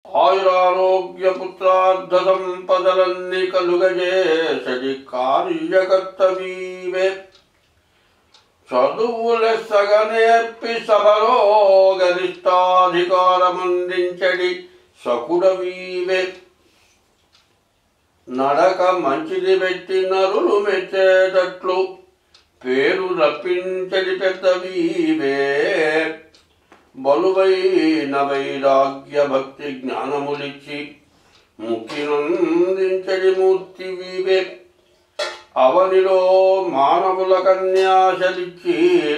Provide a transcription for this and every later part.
ఆయురారోగ్య పుత్రార్థ సంపదలన్నీ కలుగజేసడి కార్యకర్తవీవే చదువులెస్సగా నేర్పి సభలో గరిష్టాధికారమందించడి సకుడవీవే నడక మంచిది పెట్టి నరులు మెచ్చేటట్లు పేరు రప్పించడి పెద్దవీవే బలువైన వైరాగ్య భక్తి జ్ఞానములిచ్చి ముక్తినందించడి మూర్తివీవే అవనిలో మానవుల కన్యాశలిచ్చి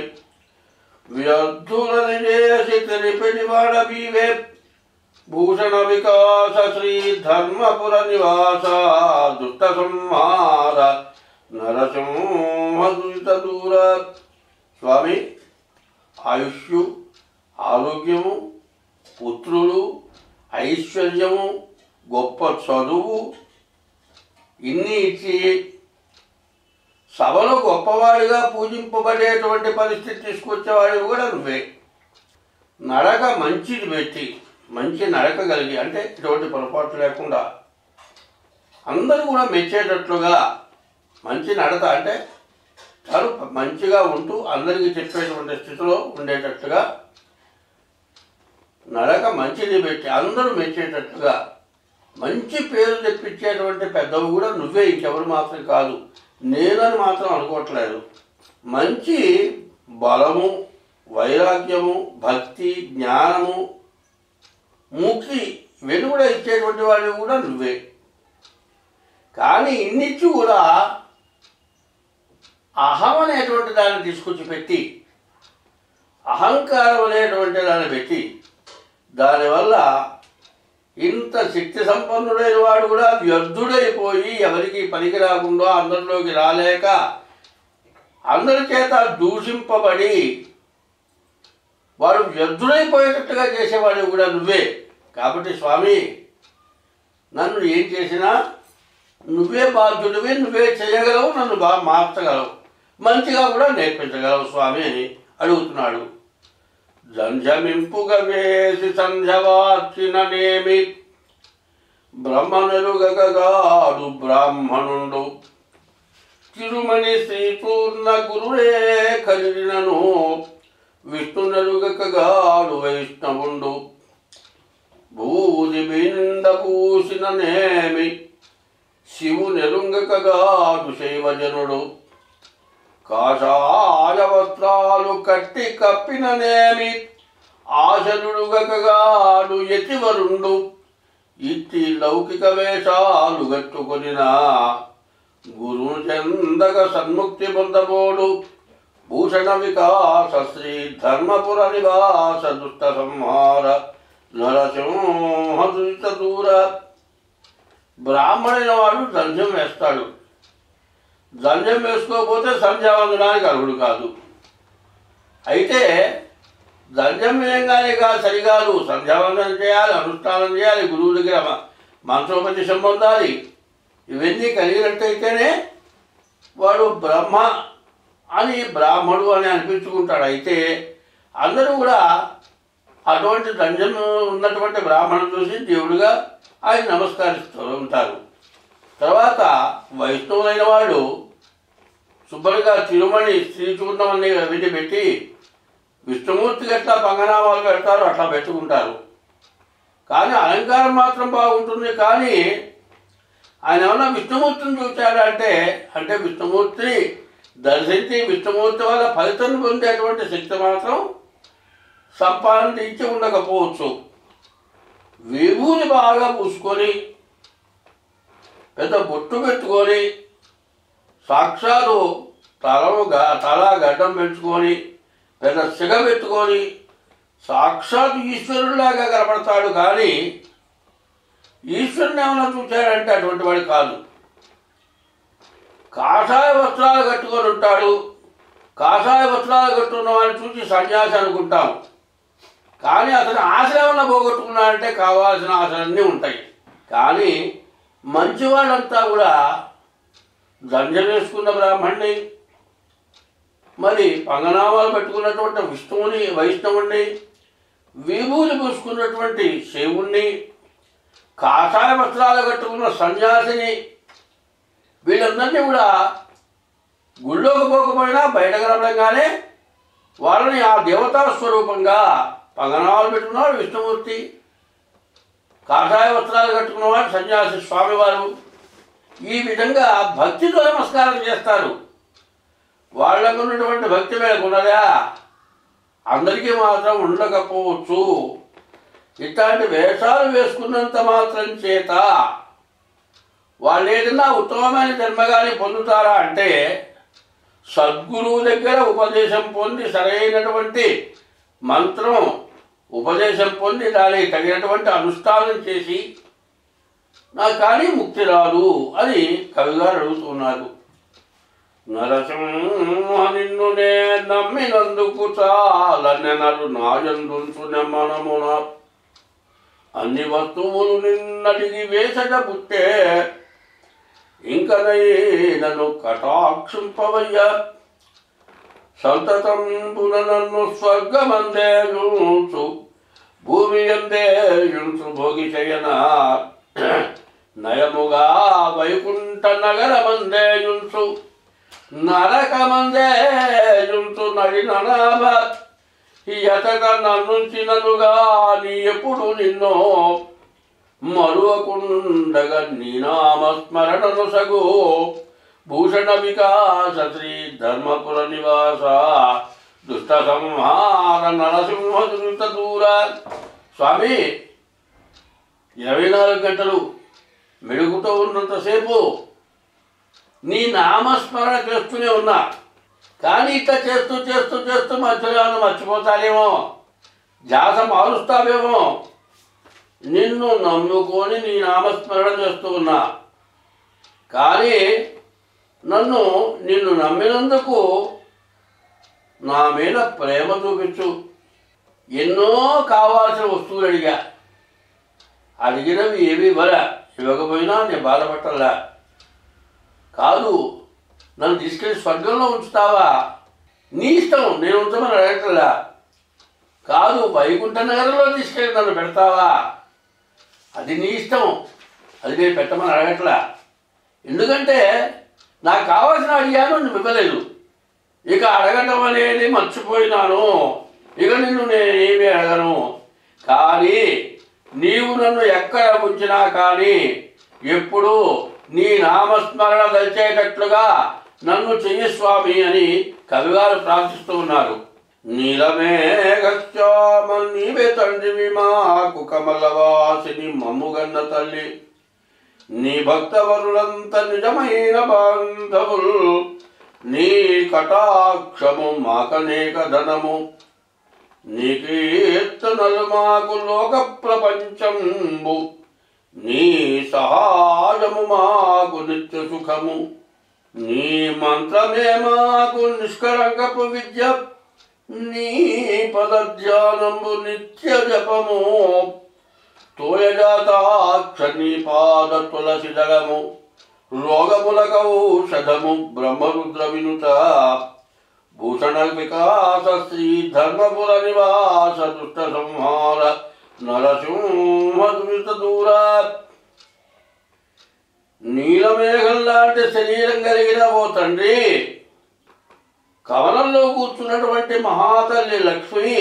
వ్యర్థులని చేసి తెలిపిడి వాడవీవే భూషణ వికాస శ్రీ ధర్మపుర నివాస దుష్ట సంహార నరసింహ దూర. స్వామి, ఆయుష్యు, ఆరోగ్యము, పుత్రులు, ఐశ్వర్యము, గొప్ప చదువు ఇన్ని ఇచ్చి సభలో గొప్పవాడిగా పూజింపబడేటువంటి పరిస్థితి తీసుకొచ్చేవాడివి కూడా నువ్వే. నడక మంచిది పెట్టి మంచి నడక కలిగి అంటే ఇటువంటి పొరపాటు లేకుండా అందరూ కూడా మెచ్చేటట్లుగా మంచి నడత అంటే తను మంచిగా ఉంటూ అందరికీ చెప్పేటువంటి స్థితిలో ఉండేటట్లుగా నడక మంచిది పెట్టి అందరూ మెచ్చేటట్లుగా మంచి పేరు తెప్పించేటువంటి పెద్దవి కూడా నువ్వే, ఇంకెవరు మాత్రం కాదు. నేనని మాత్రం అనుకోవట్లేదు. మంచి బలము, వైరాగ్యము, భక్తి, జ్ఞానము, ముక్తి ఇవన్నీ కూడా ఇచ్చేటువంటి వాళ్ళు కూడా నువ్వే. కానీ ఇన్నిచ్చి కూడా అహం అనేటువంటి దాన్ని తీసుకొచ్చి పెట్టి, అహంకారం అనేటువంటి దాన్ని పెట్టి, దానివల్ల ఇంత శక్తి సంపన్నుడైన వాడు కూడా వ్యర్థుడైపోయి ఎవరికి పనికి రాకుండా అందరిలోకి రాలేక అందరి చేత దూషింపబడి వాడు వ్యర్థుడైపోయేటట్టుగా చేసేవాడు కూడా నువ్వే. కాబట్టి స్వామి, నన్ను ఏం చేసినా నువ్వే బాధ్యుడివి, నువ్వే చేయగలవు, నన్ను బాగా మార్చగలవు, మంచిగా కూడా నేర్పించగలవు స్వామి అని అడుగుతున్నాడు. జంఝమింపుగా వేసి సంధ్యవార్చిననేమి బ్రహ్మనెరుగగాడు బ్రాహ్మణుండు తిరుమణి శ్రీపూర్ణ గురుడే కలిగినను విష్ణునెరుగగాడు వైష్ణవుండు బూది బింద పూసిననేమి శివునెరుంగగాడు శైవజనుడు కాషాయ వస్త్రాలు కట్టి కప్పిననేమి ఆశలుడుగగాడు యతివరుండు ఇట్టి లౌకిక వేషాలు గట్టుకొనిన గురువు చెందగ సన్ముక్తి పొందబోడు భూషణ వికాస శ్రీ ధర్మపుర నివాస దుష్ట సంహార నరసింహ దూర. బ్రాహ్మణైన వాడు జంధ్యం వేస్తాడు. జంధ్యం వేసుకోకపోతే సంధ్యావందనానికి అర్హుడు కాదు. అయితే జంధ్యం వేయంగానే కాదు సరికాదు, సంధ్యావందనం చేయాలి, అనుష్ఠానం చేయాలి, గురువు దగ్గర మంత్రోపదేశం పొందాలి. ఇవన్నీ కలిగినట్టయితేనే వాడు బ్రహ్మ అని బ్రాహ్మడు అని అనిపించుకుంటాడు. అయితే అందరూ కూడా అటువంటి జంధ్యం ఉన్నటువంటి బ్రాహ్మణుడు చూసి దేవుడిగా ఆయన నమస్కరిస్తూ ఉంటారు. తర్వాత వైష్ణవులైన వాడు శుభ్రంగా తిరుమణి శ్రీచూర్ణం అనే విధి పెట్టి విష్ణుమూర్తికి ఎట్లా పంగనామాలు పెడతారో అట్లా పెట్టుకుంటారు. కానీ అలంకారం మాత్రం బాగుంటుంది. కానీ ఆయన ఏమన్నా విష్ణుమూర్తిని చూశాడంటే అంటే విష్ణుమూర్తిని దర్శించి విష్ణుమూర్తి వల్ల ఫలితం పొందేటువంటి శక్తి మాత్రం సంపాదించి ఉండకపోవచ్చు. విభూని బాగా పూసుకొని పెద్ద బొట్టు పెట్టుకొని సాక్షాలు తల గడ్డం పెంచుకొని పెద్ద సిగ పెట్టుకొని సాక్షాత్ ఈశ్వరుడిలాగా కనపడతాడు. కానీ ఈశ్వరుని ఏమైనా చూశాడంటే అటువంటి వాడు కాదు. కాషాయ వస్త్రాలు కట్టుకొని ఉంటాడు. కాషాయ వస్త్రాలు కట్టుకున్న వాడిని చూసి సన్యాసి అనుకుంటాం. కానీ అతను ఆశ్రమంలో పోగొట్టుకున్నాడంటే కావాల్సిన ఆశలన్నీ ఉంటాయి. కానీ మంచివాళ్ళంతా కూడా జంధ్యం వేసుకున్న బ్రాహ్మణ్ణి, మరి పంగనామాలు పెట్టుకున్నటువంటి విష్ణువుని వైష్ణవుణ్ణి, విభూతి పూసుకున్నటువంటి శివుణ్ణి కాషాయ వస్త్రాలు కట్టుకున్న సన్యాసిని వీళ్ళందరినీ కూడా గుళ్ళోకి పోకపోయినా బయటకు రావడంగానే వాళ్ళని ఆ దేవతా స్వరూపంగా పంగనాలు పెట్టుకున్నవాడు విష్ణుమూర్తి, కాషాయ వస్త్రాలు కట్టుకున్నవాడు సన్యాసి స్వామివారు. ఈ విధంగా భక్తితో నమస్కారం చేస్తారు. వాళ్ళకు ఉన్నటువంటి భక్తి వీళ్ళకు ఉన్నదా? అందరికీ మాత్రం ఉండకపోవచ్చు. ఇట్లాంటి వేషాలు వేసుకున్నంత మాత్రం చేత వాళ్ళు ఏదైనా ఉత్తమమైన జన్మగాని పొందుతారా అంటే సద్గురువు దగ్గర ఉపదేశం పొంది సరైనటువంటి మంత్రం ఉపదేశం పొంది దానికి తగినటువంటి అనుష్ఠానం చేసి నాకు కానీ ముక్తి రాదు అని కవిగారు అడుగుతున్నారు. నరసింహ నిన్ను నే నమ్మినందుకు చాలనెనరు నాయందుంచు నెమ్మనమున అన్ని వస్తువులు నిన్నడిగి వేసట పుట్టే ఇంకనైనను కటాక్షింపవయ్య సంతతంబున నన్ను స్వర్గమందేయుంచు భూమి అందేయుంచు భోగి చేయన నయముగా వైకుంఠ నగరమందేయుంచు నరకమందేయుంచు నడిననాభ ఎతక నన్నుంచిననుగా నీ ఎప్పుడు నిన్నో మరువకుండగా నీ నామస్మరణను సగు భూషణ వికాస శ్రీ ధర్మపుర నివాస దుష్ట సంహార నరసింహ దురిత దూర. స్వామి 24 గంటలు మెలుగుతూ ఉన్నంతసేపు నీ నామస్మరణ చేస్తూనే ఉన్నా, కానీ ఇట్లా చేస్తూ చేస్తూ చేస్తూ మధ్యలో మర్చిపోతానేమో, ధ్యాస మారుస్తావేమో. నిన్ను నమ్ముకొని నీ నామస్మరణ చేస్తూ ఉన్నా, కానీ నిన్ను నమ్మినందుకు నా మీద ప్రేమ చూపించు. ఎన్నో కావాల్సిన వస్తువులు అడిగినవి ఏవి ఇవ్వకపోయినా నేను బాధపట్టలా. కాదు, నన్ను తీసుకెళ్ళి స్వర్గంలో ఉంచుతావా? నీ ఇష్టం, నేను ఉంచమని అడగట్లా. కాదు, వైకుంఠ నగరంలో తీసుకెళ్ళి నన్ను పెడతావా? అది నీ ఇష్టం, అది నేను పెట్టమని అడగట్లా. ఎందుకంటే నాకు కావాల్సిన అడిగాను, నువ్వు ఇవ్వలేదు. ఇక అడగటం అనేది మర్చిపోయినాను. ఇక నిన్ను నేనేమీ అడగను. కానీ నీవు నన్ను ఎక్కడ ఉంచినా కానీ ఎప్పుడు నీ నామస్మరణ దలిచేటట్లుగా నన్ను చెయ్యి స్వామి అని కవిగారు ప్రార్థిస్తూ ఉన్నారు. నీలమేఘశ్యామ నీవే తండ్రివి మాకు కమలవాసిని మమ్ముగన్న తల్లి, నీ భక్తవరులంత నిజమైన బాంధవులు, నీ కటాక్షము మాకనేక ధనము, నీ కీర్తనలు మాకు లోక ప్రపంచంబు, నీ సహాయము మాకు నిత్య సుఖము, నీ మంత్రమే మాకు నిష్కళంకపు విద్య, నీ పదధ్యానము నిత్య జపము, తోయజాతాక్ష నీ పాద తులసి దళము, రోగములకౌషధము బ్రహ్మరుద్ర వినుత, భూషణ వికాస శ్రీ ధర్మపుర నివాస దుష్ట సంహార నరసింహ దురిత దూర. నీలమేఘం లాంటి శరీరం కలిగిన ఓ తండ్రి, కవనంలో కూర్చున్నటువంటి మహాతల్లి లక్ష్మి,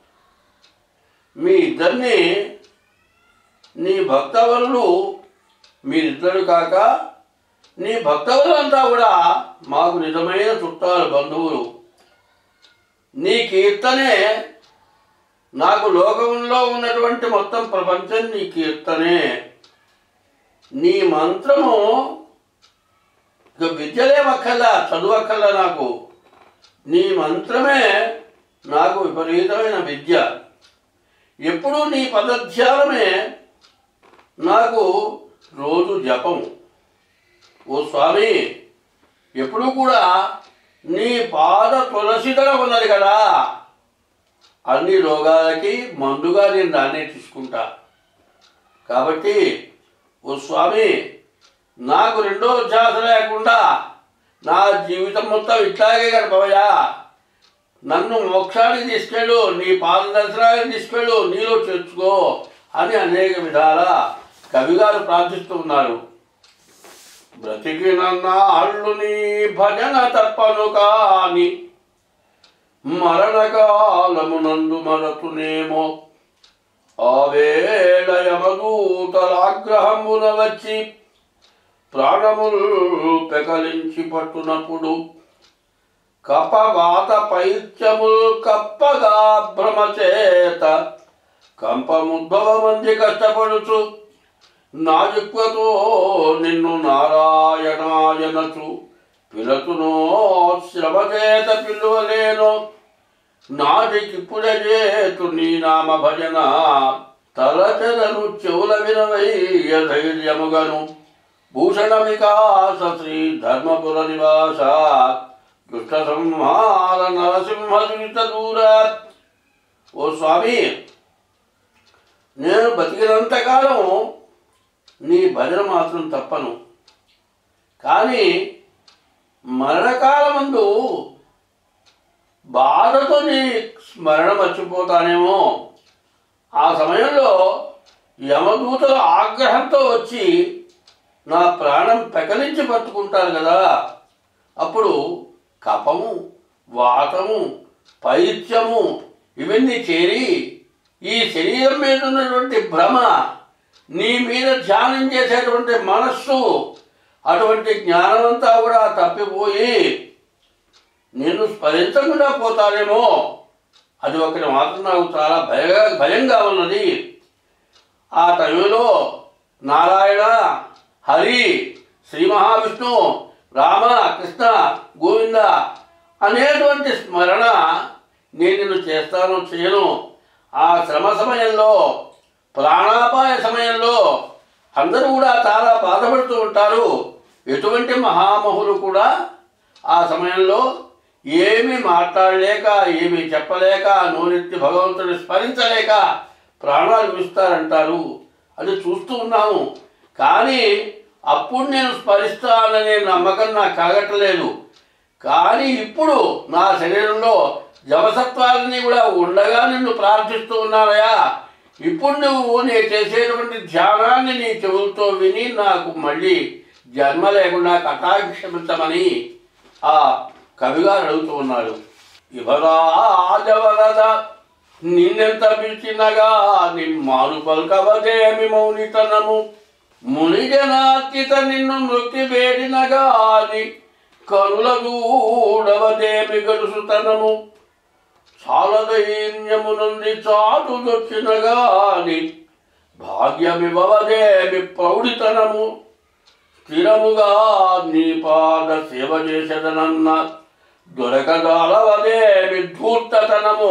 మీ ఇద్దరిని నీ భక్తవరులు, మీరిద్దరు కాక నీ భక్తవరులంతా కూడా మాకు నిజమైన చుట్టాలు, బంధువులు. నీ కీర్తనే నాకు లోకంలో ఉన్నటువంటి మొత్తం ప్రపంచం నీ కీర్తనే. నీ మంత్రము ఇక విద్యలేమక్కల్లా, చదువక్కల్లా, నాకు నీ మంత్రమే నాకు విపరీతమైన విద్య. ఎప్పుడూ నీ పదధ్యానమే నాకు రోజు జపం. ఓ స్వామి, ఎప్పుడూ కూడా నీ పాద తులసిదళ ఉన్నది కదా, అన్ని రోగాలకి మందుగా నేను దాన్నే తీసుకుంటా. కాబట్టి ఓ స్వామి, నాకు రెండో ధ్యాస లేకుండా నా జీవితం మొత్తం ఇట్లాగే గడపవయ్యా. నన్ను మోక్షానికి తీసుకెళ్ళు, నీ పాద దర్శనానికి తీసుకెళ్ళు, నీలో చేర్చుకో అని అనేక విధాల కవిగారు ప్రార్థిస్తూ ఉన్నారు. బ్రతికినన్నాళ్ళు నీ భజన తప్పను కాని మరణకాలమునందు మరతునేమో ఆ వేళ యమదూతలాగ్రహమున వచ్చి ప్రాణములు పెకలించి పట్టునప్పుడు కపవాత పైత్యములు కప్పగా భ్రమచేత కంపముద్భవమంది కష్టపడుచు నాజుక్వతో నిన్ను నారాయణాయనచు పిలతునో శ్రమచేత పిలువలేనో నాటికిప్పుడే చేతు నీ నామ భజన తలచెదను చెవుల వినవయ్య ధైర్యముగను భూషణ వికాస శ్రీ ధర్మపుర నివాస దుష్ట సంహార నరసింహ దురిత దూర. ఓ స్వామి, నేను బతికినంతకాలం నీ భజన మాత్రం తప్పను, కానీ మరణకాలమందు బాధతో నీ స్మరణ మర్చిపోతానేమో. ఆ సమయంలో యమదూతల ఆగ్రహంతో వచ్చి నా ప్రాణం పెకలించి పట్టుకుంటారు కదా, అప్పుడు కపము, వాతము, పైత్యము ఇవన్నీ చేరి ఈ శరీరం మీద ఉన్నటువంటి భ్రమ, నీ మీద ధ్యానం చేసేటువంటి మనస్సు, అటువంటి జ్ఞానమంతా కూడా తప్పిపోయి నేను స్మరించకుండా పోతానేమో. అది ఒకటి మాత్రం నాకు చాలా భయంగా ఉన్నది. ఆ టైంలో నారాయణ, హరి, శ్రీ మహావిష్ణు, రామ, కృష్ణ, గోవింద అనేటువంటి స్మరణ నేను నిన్ను చేస్తాను చేయను. ఆ శ్రమ సమయంలో, ప్రాణాపాయ సమయంలో అందరూ కూడా చాలా బాధపడుతూ ఉంటారు. ఎటువంటి మహామహులు కూడా ఆ సమయంలో ఏమీ మాట్లాడలేక, ఏమీ చెప్పలేక, నోరెత్తి భగవంతుని స్మరించలేక ప్రాణాలు విస్తారంటారు. అది చూస్తూ ఉన్నాము. కానీ అప్పుడు నేను స్మరిస్తాననే నమ్మకం నాకు కలగట్లేదు. కానీ ఇప్పుడు నా శరీరంలో జవసత్వాలని కూడా ఉండగా నిన్ను ప్రార్థిస్తూ ఉన్నానయా. ఇప్పుడు నువ్వు నేను చేసేటువంటి ధ్యానాన్ని నీ చెవులతో విని నాకు మళ్ళీ జన్మ లేకుండా కటాక్షమించమని ఆ కవిగారు అడుగుతూ ఉన్నారు. ఇవరాజవరద నిన్నెంత పిలిచినగా నిమ్మారు పల్కవదేమి మౌనితనము మునిజనార్చిత నిన్ను మృక్కి వేడినగాని కనుల దూడవదేమి గడుసుతనము చాలా దైన్యమునుంది చాటు దొచ్చినగాని భాగ్యమివ్వదేమి ప్రౌఢితనము స్థిరముగా నీ పాద సేవ చేసేదనన్న దొరకదాలవదేమి ధూర్తతనము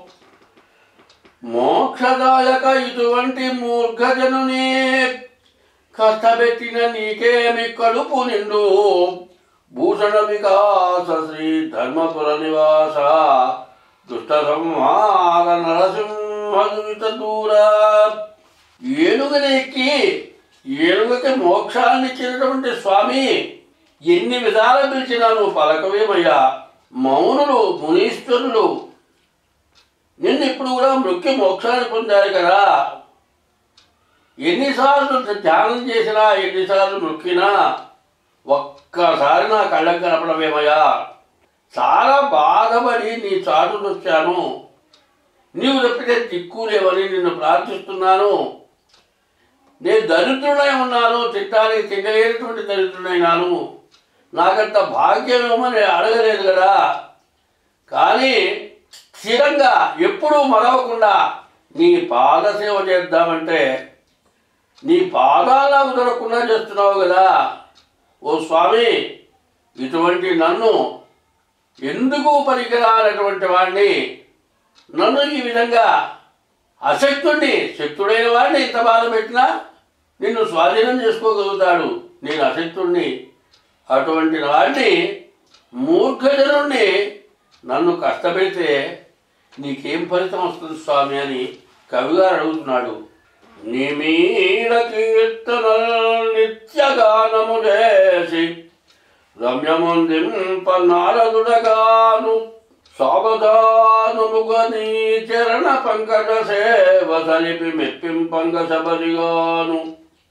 మోక్షదాయక ఇటువంటి మూర్ఖజనుని కష్టపెట్టిన నీకేమి కడుపు నిండు భూషణ వికాస శ్రీ ధర్మపుర నివాస దుష్ట సంహార నరసింహ దూర. ఏనుగనెక్కి ఏనుగకి మోక్షాన్ని ఇచ్చినటువంటి స్వామి ఎన్ని విధాలు పిలిచినా నువ్వు పలకవేమయ్యా. మౌనులు, మునీశ్వరులు నిన్ను ఇప్పుడు కూడా మృక్కి మోక్షాన్ని పొందారు కదా. ఎన్నిసార్లు ధ్యానం చేసినా, ఎన్నిసార్లు మృక్కినా ఒక్కసారి నా కళ్ళకు కనపడమేమయ్యా. చాలా బాధపడి నీ చాటును వచ్చాను. నీవు తప్పితే దిక్కు లేవని నిన్ను ప్రార్థిస్తున్నాను. నేను దరిద్రుడై ఉన్నాను, తింటానికి తినలేనటువంటి దరిద్రుడైనాను. నాకంత భాగ్యమేమని అడగలేదు కదా. కానీ స్థిరంగా ఎప్పుడూ మరవకుండా నీ పాదసేవ చేద్దామంటే నీ పాదాలు నాకు దొరకకుండా చేస్తున్నావు కదా. ఓ స్వామి, ఇటువంటి నన్ను ఎందుకు పనికిరానటువంటి వాడిని, నన్ను ఈ విధంగా అశక్తుడిని, శక్తుడైన వాడిని ఇంత బాధ పెట్టినా నిన్ను స్వాధీనం చేసుకోగలుగుతాడు. నేను అశక్తుడిని, అటువంటి వాడిని, మూర్ఖజనుడిని నన్ను కష్టపెడితే నీకేం ఫలితం వస్తుంది స్వామి అని కవిగారు అడుగుతున్నాడు. నీ మీద కీర్తన నిత్యగానము చేసి రమ్యముందింప నారదుడగాను సావధానముగా నీ చరణ పంకజ సేవ సలిపి మెప్పింపంగ సబరిగాను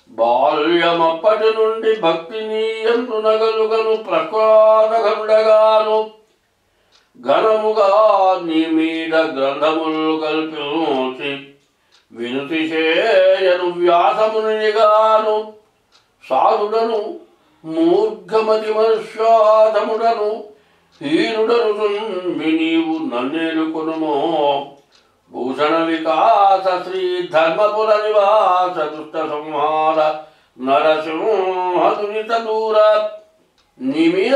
బాల్యమప్పటి నుండి భక్తిని యందు ప్రహ్లాదఘనుడగాను ఘనముగా నీ మీద గ్రంథములు కల్పించి వినుతి చేయను వ్యాసమునిగాను సాధుడను మూర్ఘమతి మనుష్యాధముడను హీనుడను నీవు నన్నేలుకొనుమో భూషణ వికాస శ్రీ ధర్మపుర నివాస దుష్ట సంహార నరసింహదురిత దూర. నీ మీద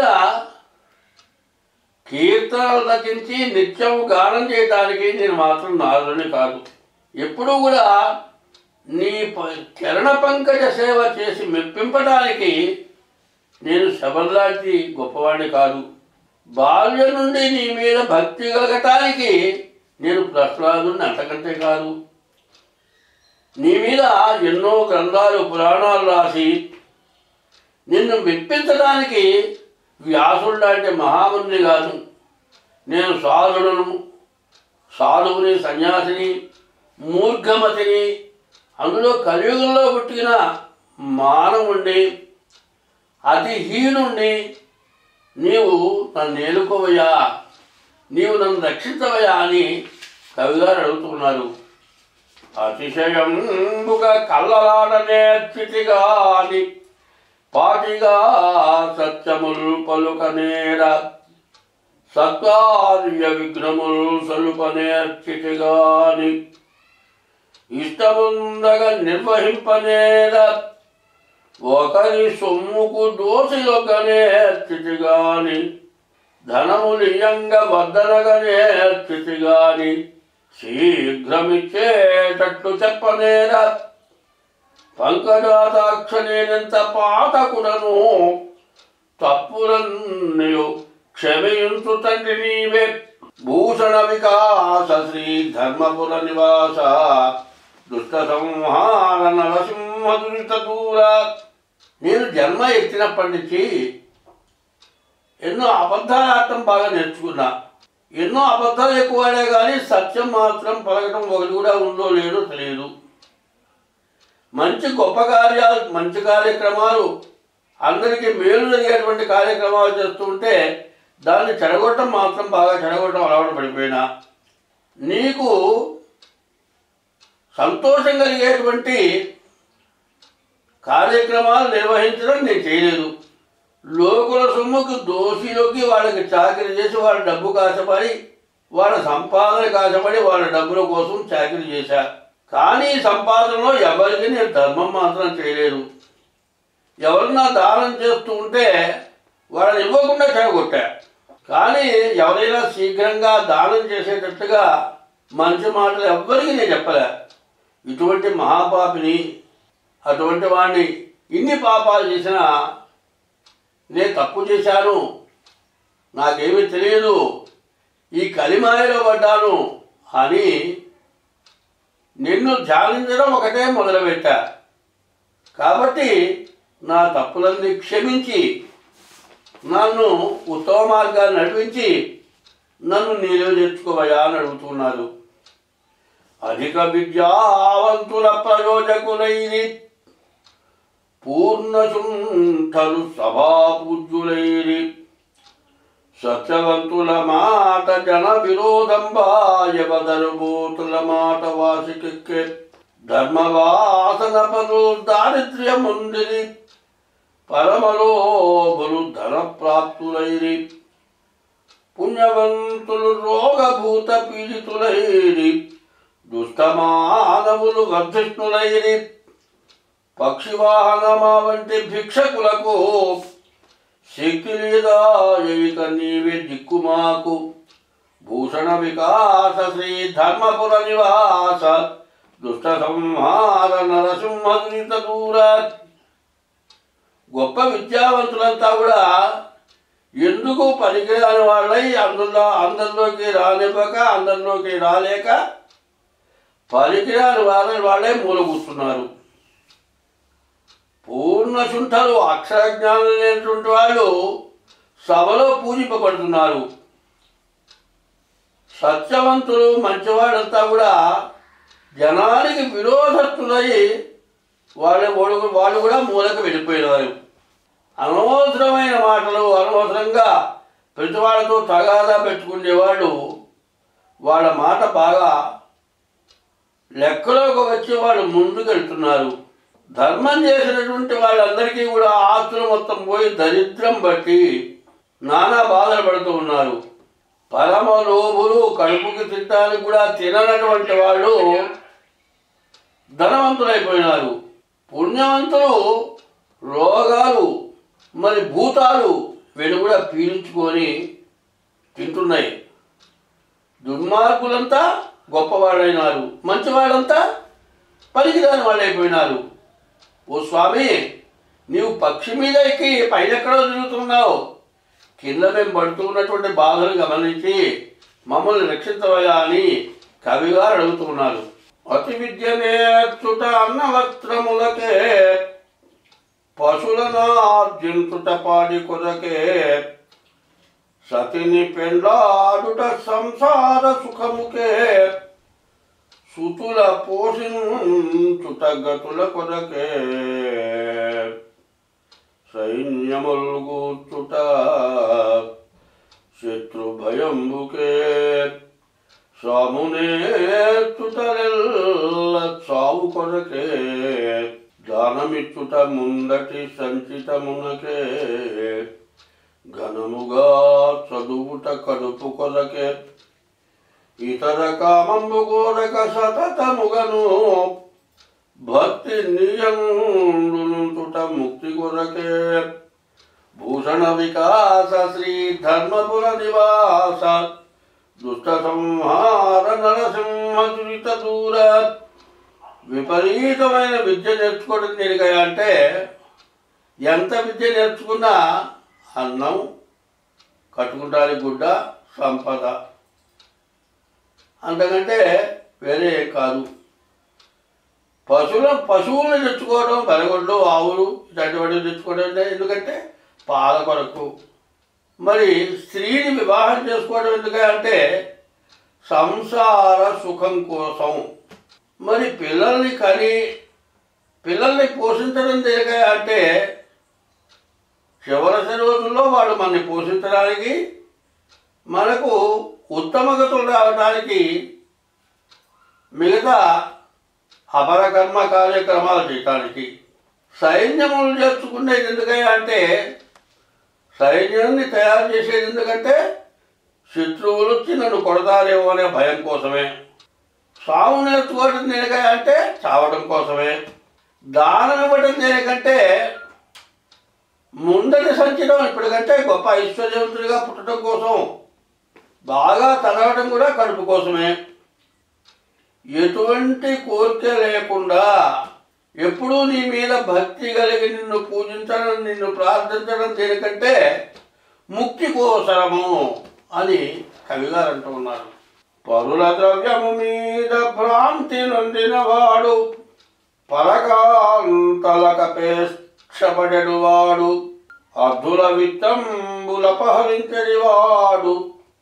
కీర్తనలు రచించి నిత్యం గానం చేయడానికి నేను మాత్రం నారుని కాదు. ఎప్పుడూ కూడా నీ చరణ పంకజ సేవ చేసి మెప్పింపడానికి నేను శబర్లాంటి గొప్పవాడిని కాదు. బాల్యం నుండి నీ మీద భక్తి కలగటానికి నేను ప్రహ్లాదుని అంతకంటే కాదు. నీ మీద ఎన్నో గ్రంథాలు పురాణాలు రాసి నిన్ను మెప్పించడానికి వ్యాసుడు లాంటి మహాముని కాదు. నేను సాధువుని సన్యాసిని మూర్ఘమతిని అందులో కలియుగంలో పుట్టిన మానవుణ్ణి అతి హీనుణ్ణి నీవు నన్ను ఏలుకోవయ్యా, నీవు నన్ను రక్షించవయ్యా అని కవిగారు అడుగుతున్నారు. అతిశయంబుగా కళ్ళలాడనే స్థితిగాని పాటిగా సత్యముల్ పలుకనేర సత్కార్య విఘ్నముల్ సలుపనేర్చితిగాని ఇష్టముందగా నిర్వహింపనేర ఒకరి సొమ్ముకు దోషిలొకనేర్చితిగాని ధనములియంగా వద్దనగనేర్చితిగాని శీఘ్రమిచ్చేటట్లు చెప్పనేర పంకజాతాక్షనేనంత పాతకుడను తప్పులన్నయు క్షమయించు తండ్రి నీవే భూషణ వికాస శ్రీ ధర్మపుర నివాస దుష్ట సంహార నరసింహదురిత దూర. నేను జన్మ ఎత్తినప్పటి నుంచి ఎన్నో అబద్ధాలు ఆడటం బాగా నేర్చుకున్నా. ఎన్నో అబద్ధాలు ఎక్కువడే కానీ సత్యం మాత్రం పలకటం ఒకటి కూడా ఉందో లేదో తెలియదు. మంచి గొప్ప కార్యాలు మంచి కార్యక్రమాలు అందరికీ మేలు జరిగేటువంటి కార్యక్రమాలు చేస్తుంటే దాన్ని చెడగొట్టడం మాత్రం బాగా చెడగొట్టడం అలవాటు పడిపోయినా. నీకు సంతోషం కలిగేటువంటి కార్యక్రమాలు నిర్వహించడం నేను చేయలేదు. లోకుల సొమ్ముకి దోషిలోకి వాళ్ళకి చాకరీ చేసి వాళ్ళ డబ్బు కాసపడి వాళ్ళ సంపాదన కాసపడి వాళ్ళ డబ్బుల కోసం చాకరీ చేశా. కానీ సంపాదనలో ఎవరికి నేను ధర్మం మాత్రం చేయలేదు. ఎవరన్నా దానం చేస్తూ ఉంటే వాళ్ళని ఇవ్వకుండా చెడగొట్టా. కానీ ఎవరైనా శీఘ్రంగా దానం చేసేటట్టుగా మంచి మాటలు ఎవ్వరికి నేను చెప్పలే. ఇటువంటి మహాపాపిని, అటువంటి వాడిని ఇన్ని పాపాలు చేసినా నేను తప్పు చేశాను, నాకేమీ తెలియదు, ఈ కలిమాయలో పడ్డాను అని నిన్ను ధ్యానించడం ఒకటే మొదలుపెట్టా. కాబట్టి నా తప్పులన్నీ క్షమించి నన్ను ఉత్తమ మార్గాన్ని నడిపించి నన్ను నీలో చేర్చుకోవయా అని అడుగుతున్నారు. అధిక విద్యావంతుల ప్రయోజకులైరి పూర్ణశుంఠలు సభాపూజ్యులైరి సత్యవంతుల మాట జన విరోధంబాయ బదలుబోతుల మాట వాసికెక్కే ధర్మవాసన పలు దారిద్ర్యముందిరి పరమలోభులు ధన ప్రాప్తులైరి పుణ్యవంతులు రోగభూత పీడితులైరి దుష్టమానవులు వర్ధిష్ణులైరి పక్షివాహనమా వంటి భిక్షకులకు శక్తి లేదా ఇక నీవే దిక్కుమాకు భూషణ వికాస శ్రీ ధర్మపుర నివాస దుష్ట సంహార నరసింహదురిత దూర. గొప్ప విద్యావంతులంతా కూడా ఎందుకు పనికిరాని వాళ్ళై అందరిలోకి రానివ్వక అందరిలోకి రాలేక పనికిరాని వాళ్ళే మూల కూర్చున్నారు. పూర్ణశుంఠలు అక్షరజ్ఞానం లేనటువంటి వాళ్ళు సభలో పూజింపబడుతున్నారు. సత్యవంతులు మంచివాడంతా కూడా జనానికి విరోధస్తులై వాళ్ళు కూడా మూలకు వెళ్ళిపోయినారు. అనవసరమైన మాటలు, అనవసరంగా ప్రతి వాళ్ళతో తగాదా పెట్టుకునేవాళ్ళు వాళ్ళ మాట బాగా లెక్కలోకి వచ్చి వాళ్ళు ముందుకెళ్తున్నారు. ధర్మం చేసినటువంటి వాళ్ళందరికీ కూడా ఆస్తులు మొత్తం పోయి దరిద్రం బట్టి నానా బాధలు పడుతూ ఉన్నారు. పరమ లోభులు, కడుపుకి తినడానికి కూడా తిననటువంటి వాళ్ళు ధనవంతులైపోయినారు. పుణ్యవంతులు రోగాలు, మరి భూతాలు వీళ్ళు కూడా పీడించుకొని తింటున్నాయి. దుర్మార్గులంతా గొప్పవాళ్ళైనారు, మంచివాళ్ళంతా పనికిరాని వాళ్ళు అయిపోయినారు. ఓ స్వామి, నీవు పక్షి మీద ఎక్కి పైన ఎక్కడో తిరుగుతున్నావు, కింద మేము పడుతూ ఉన్నటువంటి బాధలు గమనించి మమ్మల్ని రక్షించవయా అని కవిగారు అడుగుతున్నారు. అతి విద్య నేర్చుట అన్న వస్త్రములకే, పశులనార్జించుట పాడి కొరకే, సతిని పెండ్లాడుట సంసార సుఖముకే, సుతుల పోషించుట గతుల కొరకే, సైన్యముల్గూర్చుట శత్రు భయంబుకే, సామునేర్చుటలెల్ల చావు కొరకే, దానమిచ్చుట ముందటి సంచితమునకే, ఘనముగా చదువుట కడుపు కొరకే, ఇతర కామంబు కోరక సతతముగను భక్తి నిజండునుచుట ముక్తి కొరకే, భూషణ వికాస శ్రీ ధర్మపుర నివాస దుష్ట సంహార నరసింహ దురిత దూర. విపరీతమైన విద్య నేర్చుకోవడం దేనికయ్యా అంటే, ఎంత విద్య నేర్చుకున్నా అన్నం, కట్టుకుంటానికి గుడ్డ, సంపద, అంతకంటే వేరే కాదు. పశువులను తెచ్చుకోవడం, బెరగొడ్లు, ఆవులు ఇటువంటివి తెచ్చుకోవడం ఎందుకంటే పాల కొరకు. మరి స్త్రీని వివాహం చేసుకోవడం ఎందుకంటే సంసార సుఖం కోసం. మరి పిల్లల్ని పోషించడం దేనికా అంటే చివరి రోజుల్లో వాళ్ళు మనల్ని పోషించడానికి, మనకు ఉత్తమ గతులు రావడానికి, మిగతా అపరకర్మ కార్యక్రమాలు చేయటానికి. సైన్యములు చేర్చుకునేది ఎందుకయ్యా అంటే, సైన్యాన్ని తయారు చేసేది ఎందుకంటే శత్రువులు వచ్చి నన్ను కొడతారేమో అనే భయం కోసమే. సాగు నేర్చుకోవడం దేనికయ్యా అంటే చావడం కోసమే. దానం ఇవ్వడం దేనికంటే ముందటి సంచితం ఇప్పటికంటే గొప్ప ఐశ్వర్యవంతుడిగా పుట్టడం కోసం. బాగా చదవడం కూడా కడుపు కోసమే. ఎటువంటి కోరిక లేకుండా ఎప్పుడూ నీ మీద భక్తి కలిగి నిన్ను పూజించడం, నిన్ను ప్రార్థించడం దేనికంటే ముక్తి కోసము అని కవిగారు అంటూ ఉన్నారు. పరుల ద్రవ్యము మీద భ్రాంతి నొందినవాడు, పరకాంతలకపేక్షపడెడువాడు, అర్ధుల విత్తంబులపహరించడివాడు,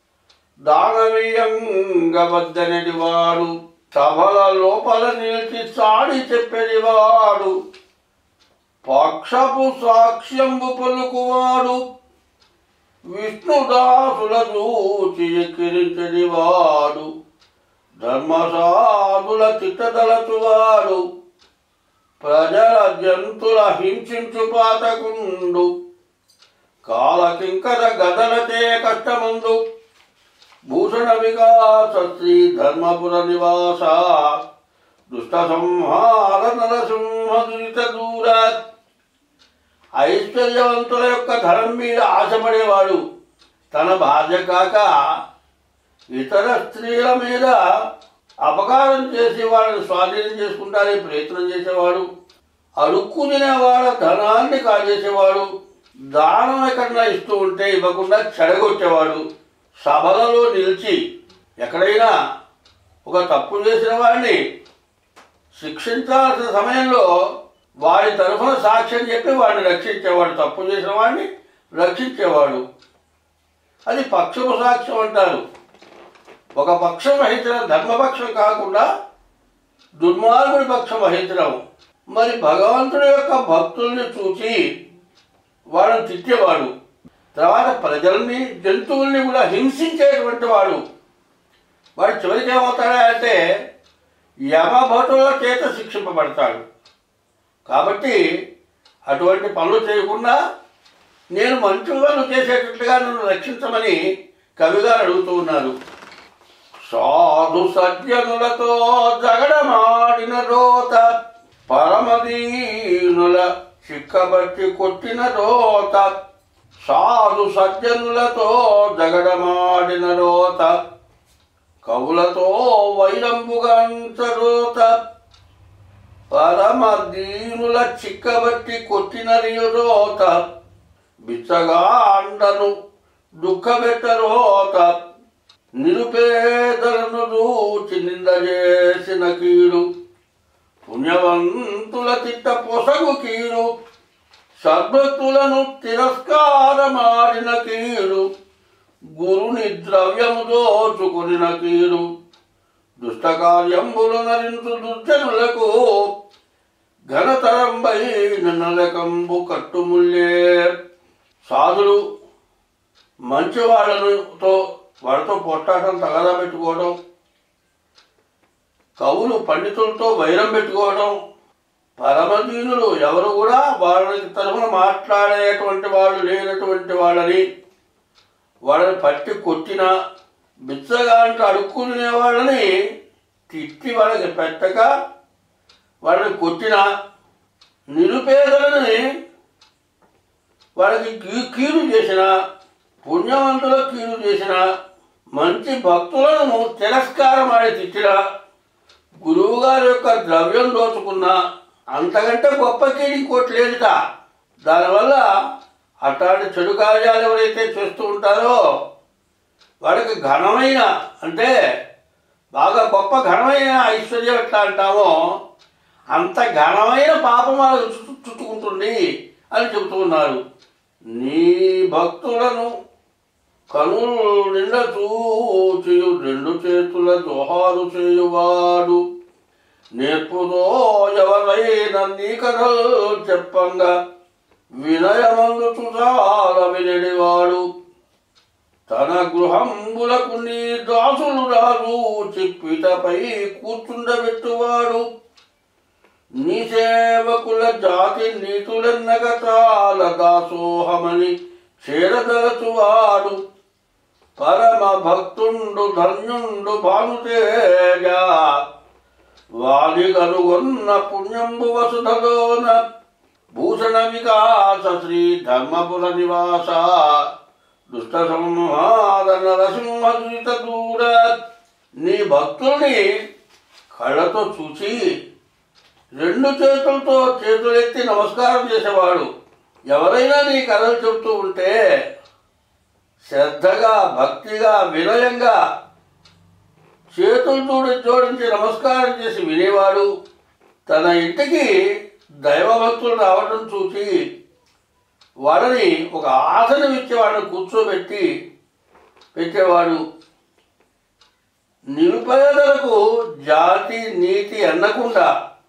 దానవీయంగవద్దనడివాడు, సభల లోపల నిలిచి చాడి చెప్పేవాడు, పక్షపు సాక్ష్యంబు పలుకువాడు, విష్ణుదాసుల చూచి ఎక్కిరించడివాడు, ధర్మసాధుల తిట్టదలచువాడు, ప్రజల జంతుల హింసించు పాతకుండు, కాలకింకర గదలతే కష్టమందు, భూషణ వికాస శ్రీ ధర్మపుర నివాస దుష్ట సంహార నరసింహ దురిత దూర. ఐశ్వర్యవంతుల యొక్క ధనం మీద ఆశపడేవాడు, తన భార్య కాక ఇతర స్త్రీల మీద అపకారం చేసి వాళ్ళని స్వాధీనం చేసుకుంటారని ప్రయత్నం చేసేవాడు, అడుక్కు తినేవాళ్ళ ధనాన్ని కాజేసేవాడు, దానం ఎక్కడన్నా ఇస్తూ ఉంటే ఇవ్వకుండా చెడగొట్టేవాడు, సభలలో నిలిచి ఎక్కడైనా ఒక తప్పు చేసిన వాడిని శిక్షించాల్సిన సమయంలో వాడి తరఫున సాక్ష్యం చెప్పి వాడిని రక్షించేవాడు, తప్పు చేసిన వాడిని రక్షించేవాడు. అది పక్షపు సాక్ష్యం అంటారు. ఒక పక్షం వహించడం ధర్మపక్షం కాకుండా దుర్మార్గుడి పక్షం వహించడం. మరి భగవంతుడి యొక్క భక్తుల్ని చూసి వాళ్ళని తిట్టేవాడు. తర్వాత ప్రజల్ని జంతువుల్ని కూడా హింసించేటువంటి వాడు. వాడు చివరికి ఏమవుతాడా అంటే యమభటుల చేత శిక్షింపబడతాడు. కాబట్టి అటువంటి పనులు చేయకుండా నేను మంచి పనులు చేసేటట్లుగా నన్ను రక్షించమని కవిగారు అడుగుతూ ఉన్నారు. సాధు సజ్జనులతో జగడమాడిన రోత, పరమదీనుల చిక్కబట్టి కొట్టిన రోత. సాధు సజ్జనులతో జగడమాడిన రోత, కవులతో వైరంబుగాంచరోత. పరమదీనుల చిక్కబట్టి కొట్టిన రోత, బిచ్చగా అండను దుఃఖపెట్టరోత. నిరుపేదలను దూచి నిందజేసిన కీడు, పుణ్యవంతుల తిట్ట పొసగు కీడు. సద్భక్తులను తిరస్కారమాడిన కీడు, గురుని ద్రవ్యము దోచుకునిన కీడు. దుష్టకార్యంబులు నరించు దుర్జనులకు, ఘనతరంబైన నరకంబు కట్టుముల్లే. సాధులు మంచి వాళ్ళతో పొట్టాటం తగదా పెట్టుకోవడం, కవులు పండితులతో వైరం పెట్టుకోవడం, పరమదీనులు ఎవరు కూడా వాళ్ళకి తరఫున మాట్లాడేటువంటి వాళ్ళు లేనటువంటి వాళ్ళని పట్టి కొట్టిన, బిచ్చగా అంటే అడుక్కునే వాళ్ళని తిట్టి వాళ్ళకి పెట్టక వాళ్ళని కొట్టిన, నిరుపేదలని వాళ్ళకి కీడు చేసిన, పుణ్యవంతులకు కీడు చేసిన, మంచి భక్తులను తిరస్కారం ఆడి తిట్టిన, గురువుగారి యొక్క ద్రవ్యం దోచుకున్న, అంతకంటే గొప్ప కీడు ఇంకోటి లేదుట. దానివల్ల అట్లాంటి చెడు కార్యాలు ఎవరైతే చేస్తూ ఉంటారో వాళ్ళకి ఘనమైన, అంటే బాగా గొప్ప ఘనమైన ఐశ్వర్యం ఎట్లా అంటామో అంత ఘనమైన పాపం వాళ్ళకు చుట్టుకుంటుంది అని చెబుతూ ఉన్నారు. నీ భక్తులను కనులు నిండ చూచియు రెండు చేతుల జోహారు చేయువాడు, నేర్పుతో ఎవరైనా నీ కథలు చెప్పంగా వినయమందు చుసాల వినడివాడు. తన గృహంబులకు నీ దాసులు రాజు చిప్పిటపై కూర్చుండబెట్టువాడు. నీ సేవకుల జాతి నీతులెన్నగ చాల దాసోహమని చేరదరచువాడు. పరమ భక్తుండు ధన్యుండు భానుతేజ, వాలి కనుగొన్న పుణ్యంబు వసుధలోన. భూషణ వికాస శ్రీ ధర్మపుర నివాస, దుష్ట సంహార నరసింహ దూర. నీ భక్తుల్ని కళ్ళతో చూసి రెండు చేతులతో చేతులెత్తి నమస్కారం చేసేవాడు. ఎవరైనా నీ కథలు చెబుతూ ఉంటే శ్రద్ధగా, భక్తిగా, వినయంగా చేతులతో జోడించి నమస్కారం చేసి వినేవాడు. తన ఇంటికి దైవభక్తులు రావడం చూసి వాళ్ళని ఒక ఆసనం ఇచ్చి వాళ్ళని కూర్చోబెట్టి పెట్టేవాడు. నిరుపేదలకు జాతి నీతి అన్నకుండా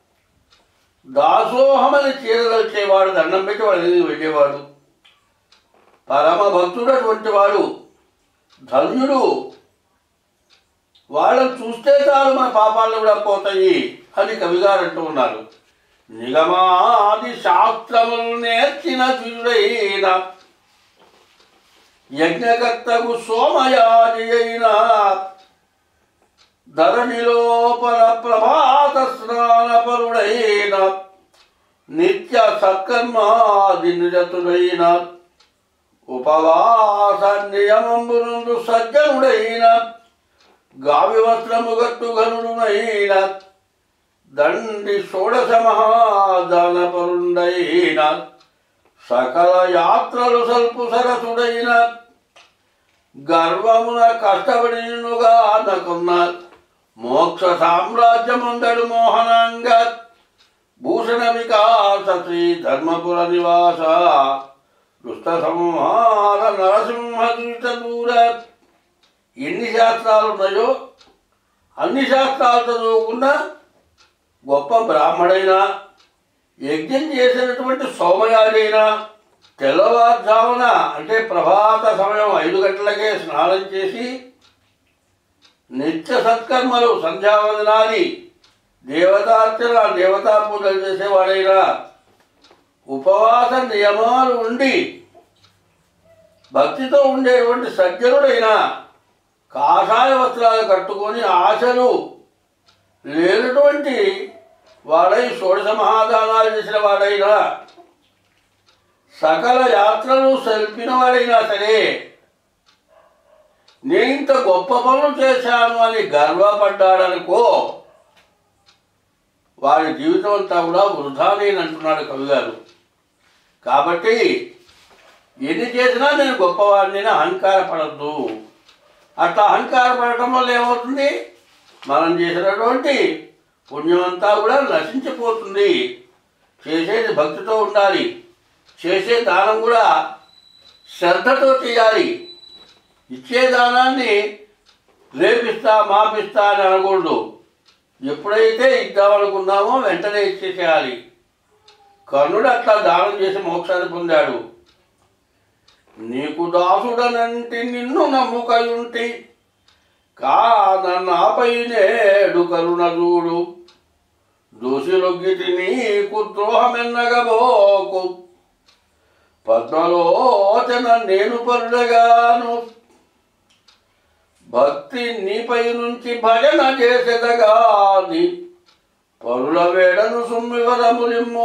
దాసోహమని చీరగలిచేవాడు, దండం పెట్టి వాళ్ళ దగ్గరికి వెళ్ళేవాడు. పరమ భక్తుడు అటువంటి వాడు, ధన్యుడు. వాళ్ళని చూస్తే చాలు మన పాపాలను కూడా పోతాయి అని కవిగారు అంటూ ఉన్నారు. నిగమాది శాస్త్రములు నేర్చిన వీరుడైన, యజ్ఞకర్తకు సోమయాజి అయిన, ధరణిలోపల ప్రభాత స్నానపరుడైన, నిత్య సత్కర్మాది నిరతుడైన, ఉపవాస నియమంబునందు సజ్జనుడైన, గావి వస్త్రము గట్టు గనుడునైన, దండి షోడశ మహాదానపరుండైన, సకల యాత్రలు సల్పు సరసుడైన, గర్వమున కష్టపడి నిన్నుగా నకున్న, మోక్ష సామ్రాజ్యముందడు మోహనాంగ. భూషణ వికాస శ్రీ ధర్మపుర నివాస, దుష్ట సంహార నరసింహ దూర. ఎన్ని శాస్త్రాలు ఉన్నాయో అన్ని శాస్త్రాలు చదువుకున్న గొప్ప బ్రాహ్మడైనా, యజ్ఞం చేసినటువంటి సోమయాజైనా తెల్లవారుజామున అంటే ప్రభాత సమయం 5 గంటలకే స్నానం చేసి నిత్య సత్కర్మలు సంధ్యావందనాది దేవతార్చన దేవతా పూజలు చేసేవాడైనా ఉపవాస నియమాలు ఉండి భక్తితో ఉండేటువంటి సజ్జనుడైనా కాషాయ వస్త్రాలు కట్టుకొని ఆశలు లేనటువంటి వాడై షోడశ మహాదానాలు చేసిన వాడైనా సకల యాత్రలు సల్పిన వాడైనా సరే నేను ఇంత గొప్ప పనులు చేశాను అని గర్వపడ్డాడనుకో వాడి జీవితం అంతా కూడా వృధా నేనంటున్నాడు కవిగారు. కాబట్టి ఎన్ని చేసినా నేను గొప్పవాడిని అహంకారపడద్దు. అట్లా అహంకారపడటం వల్ల ఏమవుతుంది, మనం చేసినటువంటి పుణ్యమంతా కూడా నశించిపోతుంది. చేసేది భక్తితో ఉండాలి, చేసే దానం కూడా శ్రద్ధతో చేయాలి. ఇచ్చే దానాన్ని రేపిస్తా మాపిస్తా అని అనకూడదు. ఎప్పుడైతే ఇద్దామనుకున్నామో వెంటనే ఇచ్చేసేయాలి. కర్ణుడు అట్లా దానం చేసి మోక్షాన్ని పొందాడు. నీకు దాసుడనంటి నిన్ను నమ్ముకయుంటి కాదన్నాపై నేడు కరుణ చూడు దోషిలొగ్గిటి నీకు ద్రోహమెన్నగబోకు పద్మలోచన నేను పరుడగాను భక్తి నీపై నుంచి భజన చేసేదగాని పరుల వేడను సుమ్మివరములిమ్ము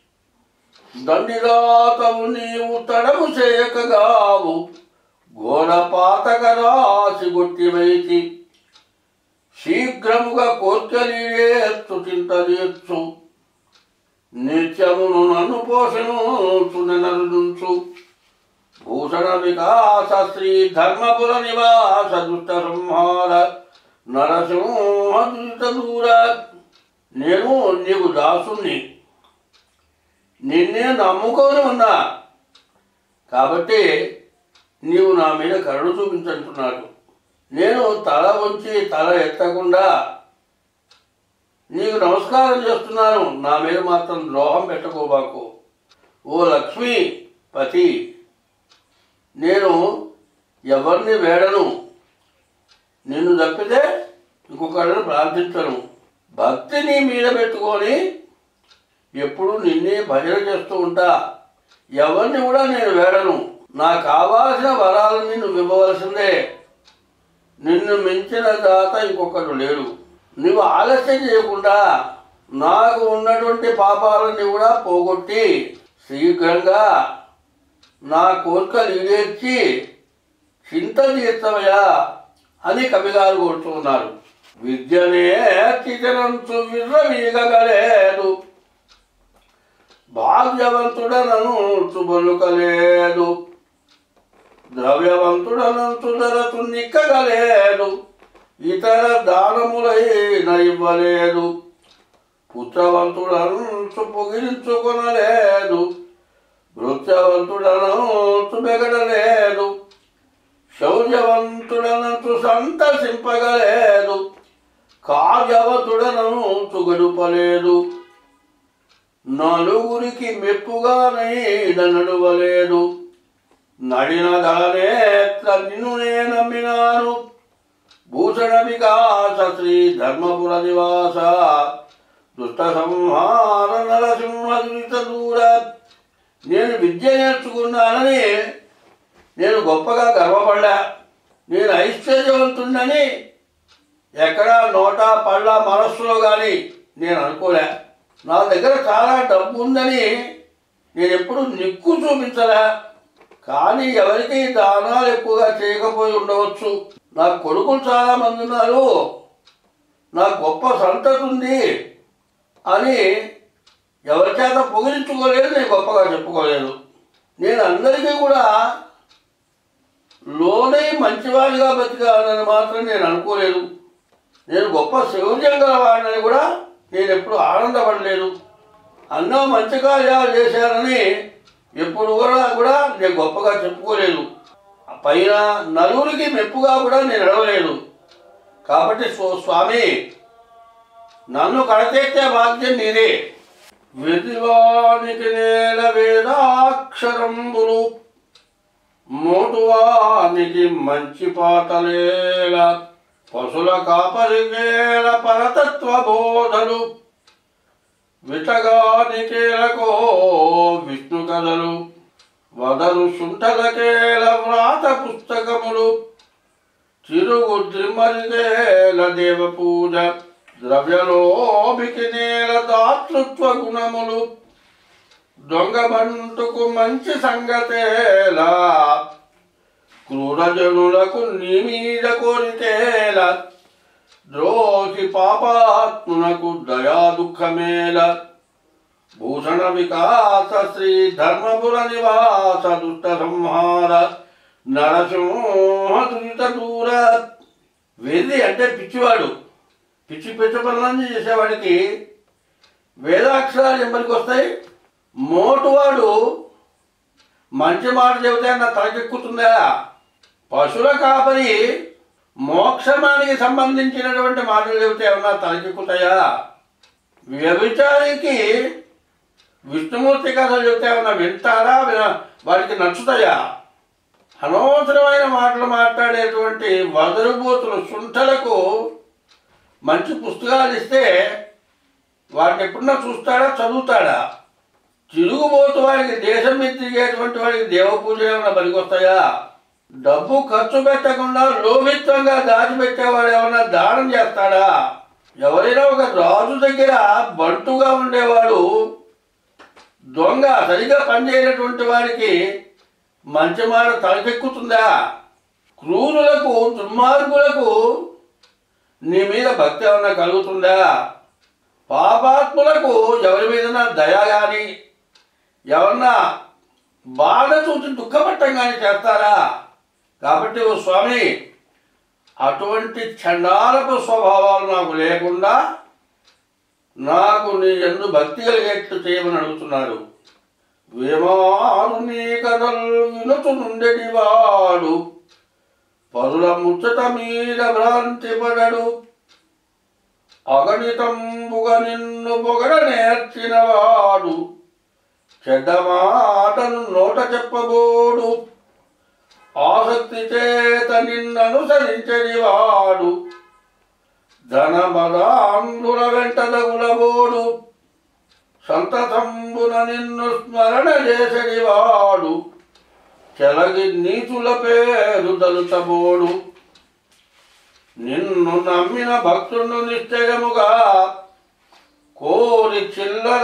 దండిదాతవు నీవు తడము చేయకగావు ఘోర పాతక రాసి గొట్టివైతి శీఘ్రముగా కోర్కెలీయేత్తు చింతలేచ్చు నిత్యమును నన్ను పోషణు నెనరుంచు భూషణ వికాస శ్రీ ధర్మపుర నివాస దుష్ట సంహార నరసింహ దూర. నేను నీకు దాసుని, నిన్నే నమ్ముకొని ఉన్నా కాబట్టి నీవు నా మీద కరుణ చూపించంటున్నాడు. నేను తల వంచి తల ఎత్తకుండా నీకు నమస్కారం చేస్తున్నాను, నా మీద మాత్రం ద్రోహం పెట్టుకోబాకు. ఓ లక్ష్మీపతి, నేను ఎవరిని వేడను, నిన్ను తప్పితే ఇంకొకళ్ళని ప్రార్థించను. భక్తి నీ మీద పెట్టుకొని ఎప్పుడు నిన్నే భజన చేస్తూ ఉంటా. ఎవరిని కూడా నేను వేడను. నాకు కావాల్సిన వరాలని నువ్వు ఇవ్వవలసిందే. నిన్ను మించిన దాత ఇంకొకరు లేడు. నువ్వు ఆలస్యం చేయకుండా నాకు ఉన్నటువంటి పాపాలన్నీ కూడా పోగొట్టి శీఘ్రంగా నా కోరికలు ఈడేర్చి చింత తీర్చవయా అని కవిగారు కోరుతున్నారు. విద్యనే చితనంచు విర్రవీగలేదు భాగ్యవంతుడనంచు బలుకలేదు ద్రవ్యవంతుడనంచు ధరతు నిక్కగలేదు ఇతర దానములైన ఇవ్వలేదు పుత్రవంతుడనంచు పొగిరించుకొనలేదు భృత్యవంతుడనంచు బెగడలేదు శౌర్యవంతుడనంచు సంతసింపగలేదు కార్యవంతుడనంచు గడుపలేదు నలుగురికి మెప్పుగానైన నడువలేదు నడిన దళనేత్ర నిన్ను నే నమ్మినాను భూషణ వికాస శ్రీ ధర్మపుర నివాస దుష్ట సంహార నరసింహ దూర. నేను విద్య నేర్చుకున్నానని నేను గొప్పగా గర్వపడ్డా. నేను ఐశ్వర్యవంతుడని ఎక్కడా నోట పళ్ళ మనస్సులో కానీ నేను అనుకోలే. నా దగ్గర చాలా డబ్బు ఉందని నేను ఎప్పుడు నిక్కు చూపించలే. కానీ ఎవరికి దానాలు ఎక్కువగా చేయకపోయి ఉండవచ్చు. నాకు కొడుకులు చాలామంది ఉన్నారు, నాకు గొప్ప సంతతి ఉంది అని ఎవరి చేత పొగిడించుకోలేదు, నేను గొప్పగా చెప్పుకోలేదు. నేను అందరికీ కూడా లోనై మంచివాడిగా బతికానని మాత్రం నేను అనుకోలేదు. నేను గొప్ప శౌర్యం గలవాడిని కూడా నేను ఎప్పుడు ఆనందపడలేదు. అన్నో మంచి కార్యాలు చేశానని ఎప్పుడు కూడా నేను గొప్పగా చెప్పుకోలేదు. పైన నలుగురికి మెప్పుగా కూడా నేను నడవలేదు. కాబట్టి స్వామి, నన్ను కడతెచ్చే భాగ్యం నీదే. వెదివానికి నేల వేదాక్షరంబులు మోటువానికి మంచి పాటలేల పశుల కాపరికేల పరతత్వ బోధలు విటగానికేలకో విష్ణు కథలు వదరు శుంఠలకేల వ్రాత పుస్తకములు చిరుగు ద్రిమరికేల దేవ పూజ ద్రవ్యలోభికి నేల దాతృత్వ గుణములు దొంగబంటుకు మంచి సంగతేలా క్రూరజనులకు నీ మీద కోరికేల ద్రోహి పాపాత్మునకు దయా దుఃఖమేల భూషణ వికాస శ్రీ ధర్మపుర నివాస దుష్ట సంహార నరసింహ దురిత దూర. వెర్రి అంటే పిచ్చివాడు, పిచ్చి పనులన్నీ చేసేవాడికి వేదాక్షరాలు ఎంబడికి వస్తాయి. మోటువాడు మంచి మాట చెబితే నా తలకెక్కుతుందా? పశువుల కాపరి మోక్షమానికి సంబంధించినటువంటి మాటలు చెబితే ఏమన్నా తలకెక్కుతాయా? వ్యభిచారికి విష్ణుమూర్తి కథలు చెబితే ఏమన్నా వింటారా? వాడికి నచ్చుతాయా? అనవసరమైన మాటలు మాట్లాడేటువంటి వదరుబోతులు శుంఠలకు మంచి పుస్తకాలు ఇస్తే వాటిని ఎప్పుడన్నా చూస్తాడా, చదువుతాడా? తిరుగుబోతు వాడికి దేశం మీద తిరిగేటువంటి వాడికి దేవపూజ ఏమన్నా పనికొస్తాయా? డబ్బు ఖర్చు పెట్టకుండా లోభిత్వంగా దాచిపెట్టేవాడు ఏమన్నా దానం చేస్తాడా? ఎవరైనా ఒక రాజు దగ్గర బంటుగా ఉండేవాడు దొంగ సరిగా పనిచేయనటువంటి వాడికి మంచి మాట తలకెక్కుతుందా? క్రూరులకు దుర్మార్గులకు నీ మీద భక్తి ఏమన్నా కలుగుతుందా? పాపాత్ములకు ఎవరి మీద దయ కానీ ఎవరన్నా బాధ చూసి దుఃఖపట్టం కానీ చేస్తారా? కాబట్టి ఓ స్వామి, అటువంటి చండాలపు స్వభావాలు నాకు లేకుండా నాకు నీ యందు భక్తి కలిగేట్లు చేయమని అడుగుతున్నారు. వేమారు నీ కథలు వినుచు నుండెటివాడు పరుల ముచ్చట మీద భ్రాంతి పడడు అగణితంబుగా నిన్ను పొగడ నేర్చినవాడు చెడ్డ మాటను నోట చెప్పబోడు ఆసక్తి చేత నిన్ననుసరించనివాడు ధనమదాంధుల వెంట దగులబోడు సంతతంబున నిన్ను స్మరణ చేసనివాడు చెలగి నీతుల పేరు దలుచబోడు నిన్ను నమ్మిన భక్తుడు నిశ్చయముగా కోరి చిల్లర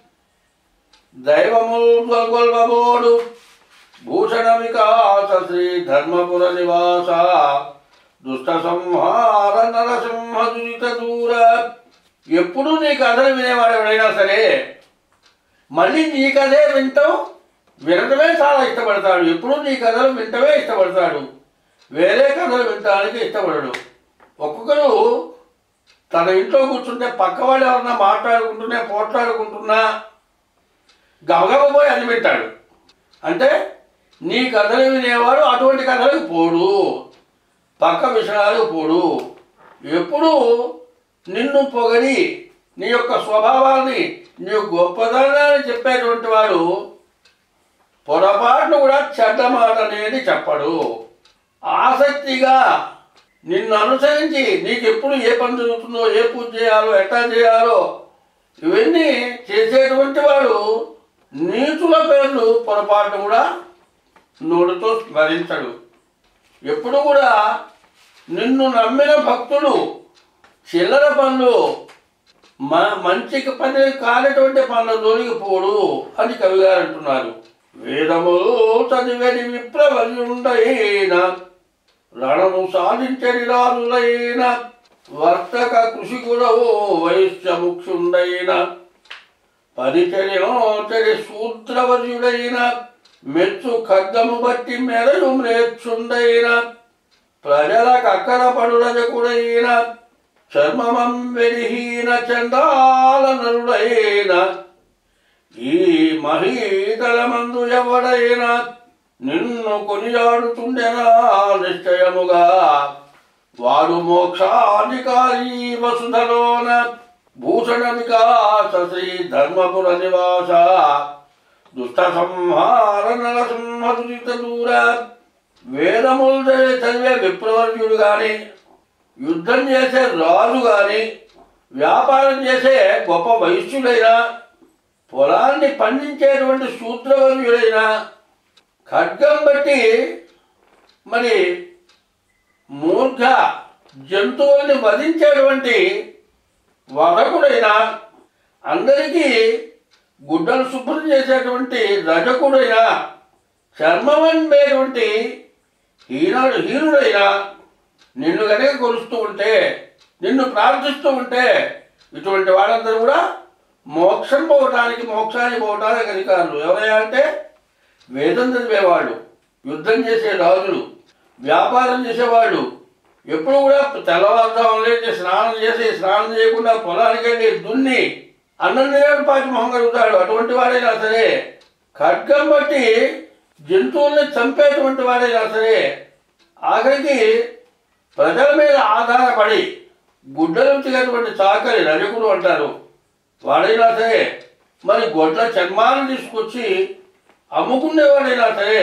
దైవములు గొల్వబోడు భూషణ వికాస శ్రీ ధర్మపుర నివాస దుష్ట సంహార నరసింహ దురిత దూర. ఎప్పుడు నీ కథలు వినేవాడు ఎవడైనా సరే మళ్ళీ నీ కథే వినటమే చాలా ఇష్టపడతాడు. ఎప్పుడు నీ కథలు వింటమే ఇష్టపడతాడు, వేరే కథలు వినటానికి ఇష్టపడడు. ఒక్కొక్కరు తన ఇంట్లో కూర్చుంటే పక్కవాడు ఎవరన్నా పోట్లాడుకుంటున్నా గమగమపోయి అని వింటాడు. అంటే నీ కథలు వినేవాడు అటువంటి కథలకు పోడు, పక్క విషయాలకు పోడు. ఎప్పుడు నిన్ను పొగడి నీ యొక్క స్వభావాన్ని నీ గొప్పదనాన్ని చెప్పేటువంటి వాడు పొరపాటును కూడా చెడ్డ మాట అనేది చెప్పడు. ఆసక్తిగా నిన్ను అనుసరించి నీకు ఎప్పుడు ఏ పని జరుగుతుందో, ఏ పూజ చేయాలో, ఎట్లా చేయాలో ఇవన్నీ చేసేటువంటి వాడు నీతుల పేర్లు పొరపాటును కూడా నోటితో స్మరించడు. ఎప్పుడు కూడా నిన్ను నమ్మిన భక్తుడు చిల్లర పనులు మంచి పని కానటువంటి పనుల జోలికి పోడు అని కవిగారు అంటున్నారు. వేదములు చదివని విప్లవయుండైన రణము సాధించని రాజులైన వర్తక కృషికుడవు వైశ్యముఖ్యుండైన పరిచర్యనోచరి శూద్రవర్యుడైన మెచ్చు ఖడ్గము బట్టి మెరయు మ్రేచ్చుండైన ప్రజల కక్కర పడురజకుడైన చర్మమం వెరిహీన చండాల నరుడైన ఈ మహీతలమందు ఎవడైనా నిన్ను కొనియాడుతుండెనా నిశ్చయముగా వాడు మోక్షాధికారి వసుధలోన భూషణమికాస శ్రీ ధర్మపుర నివాస దుష్ట సంహార నరసింహదురిత దూర. వేదములు చదివే విప్రవర్యుడు కానీ, యుద్ధం చేసే రాజు కానీ, వ్యాపారం చేసే గొప్ప వైశ్యుడైనా, పొలాన్ని పండించేటువంటి శూద్రవర్యుడైనా, ఖడ్గం బట్టి మరి మూర్ఖ జంతువుల్ని వధించేటువంటి వధకుడైనా, అందరికీ గుడ్డలు శుభ్రం చేసేటువంటి రజకుడైనా, చర్మమేటువంటి హీనుడైనా నిన్ను కనుక కొలుస్తూ ఉంటే, నిన్ను ప్రార్థిస్తూ ఉంటే, ఇటువంటి వాళ్ళందరూ కూడా మోక్షానికి పోవడానికి అధికారులు. ఎవరైనా అంటే వేదం చదివేవాళ్ళు, యుద్ధం చేసే రాజులు, వ్యాపారం చేసేవాళ్ళు, ఎప్పుడు కూడా తెల్లవారుజామున లేచి స్నానం చేయకుండా పొలానికి వెళ్ళి దున్ని అన్నం తినేవాడు పాచి మొహం కలుగుతాడు. అటువంటి వాడైనా సరే, ఖడ్గం బట్టి జంతువుల్ని చంపేటువంటి వాడైనా సరే, ఆఖరికి ప్రజల మీద ఆధారపడి గుడ్డలు ఉతికేటువంటి చాకలి రజకుడు అంటారు వాడైనా సరే, మరి గొడ్ల చర్మాలను తీసుకొచ్చి అమ్ముకునేవాడైనా సరే,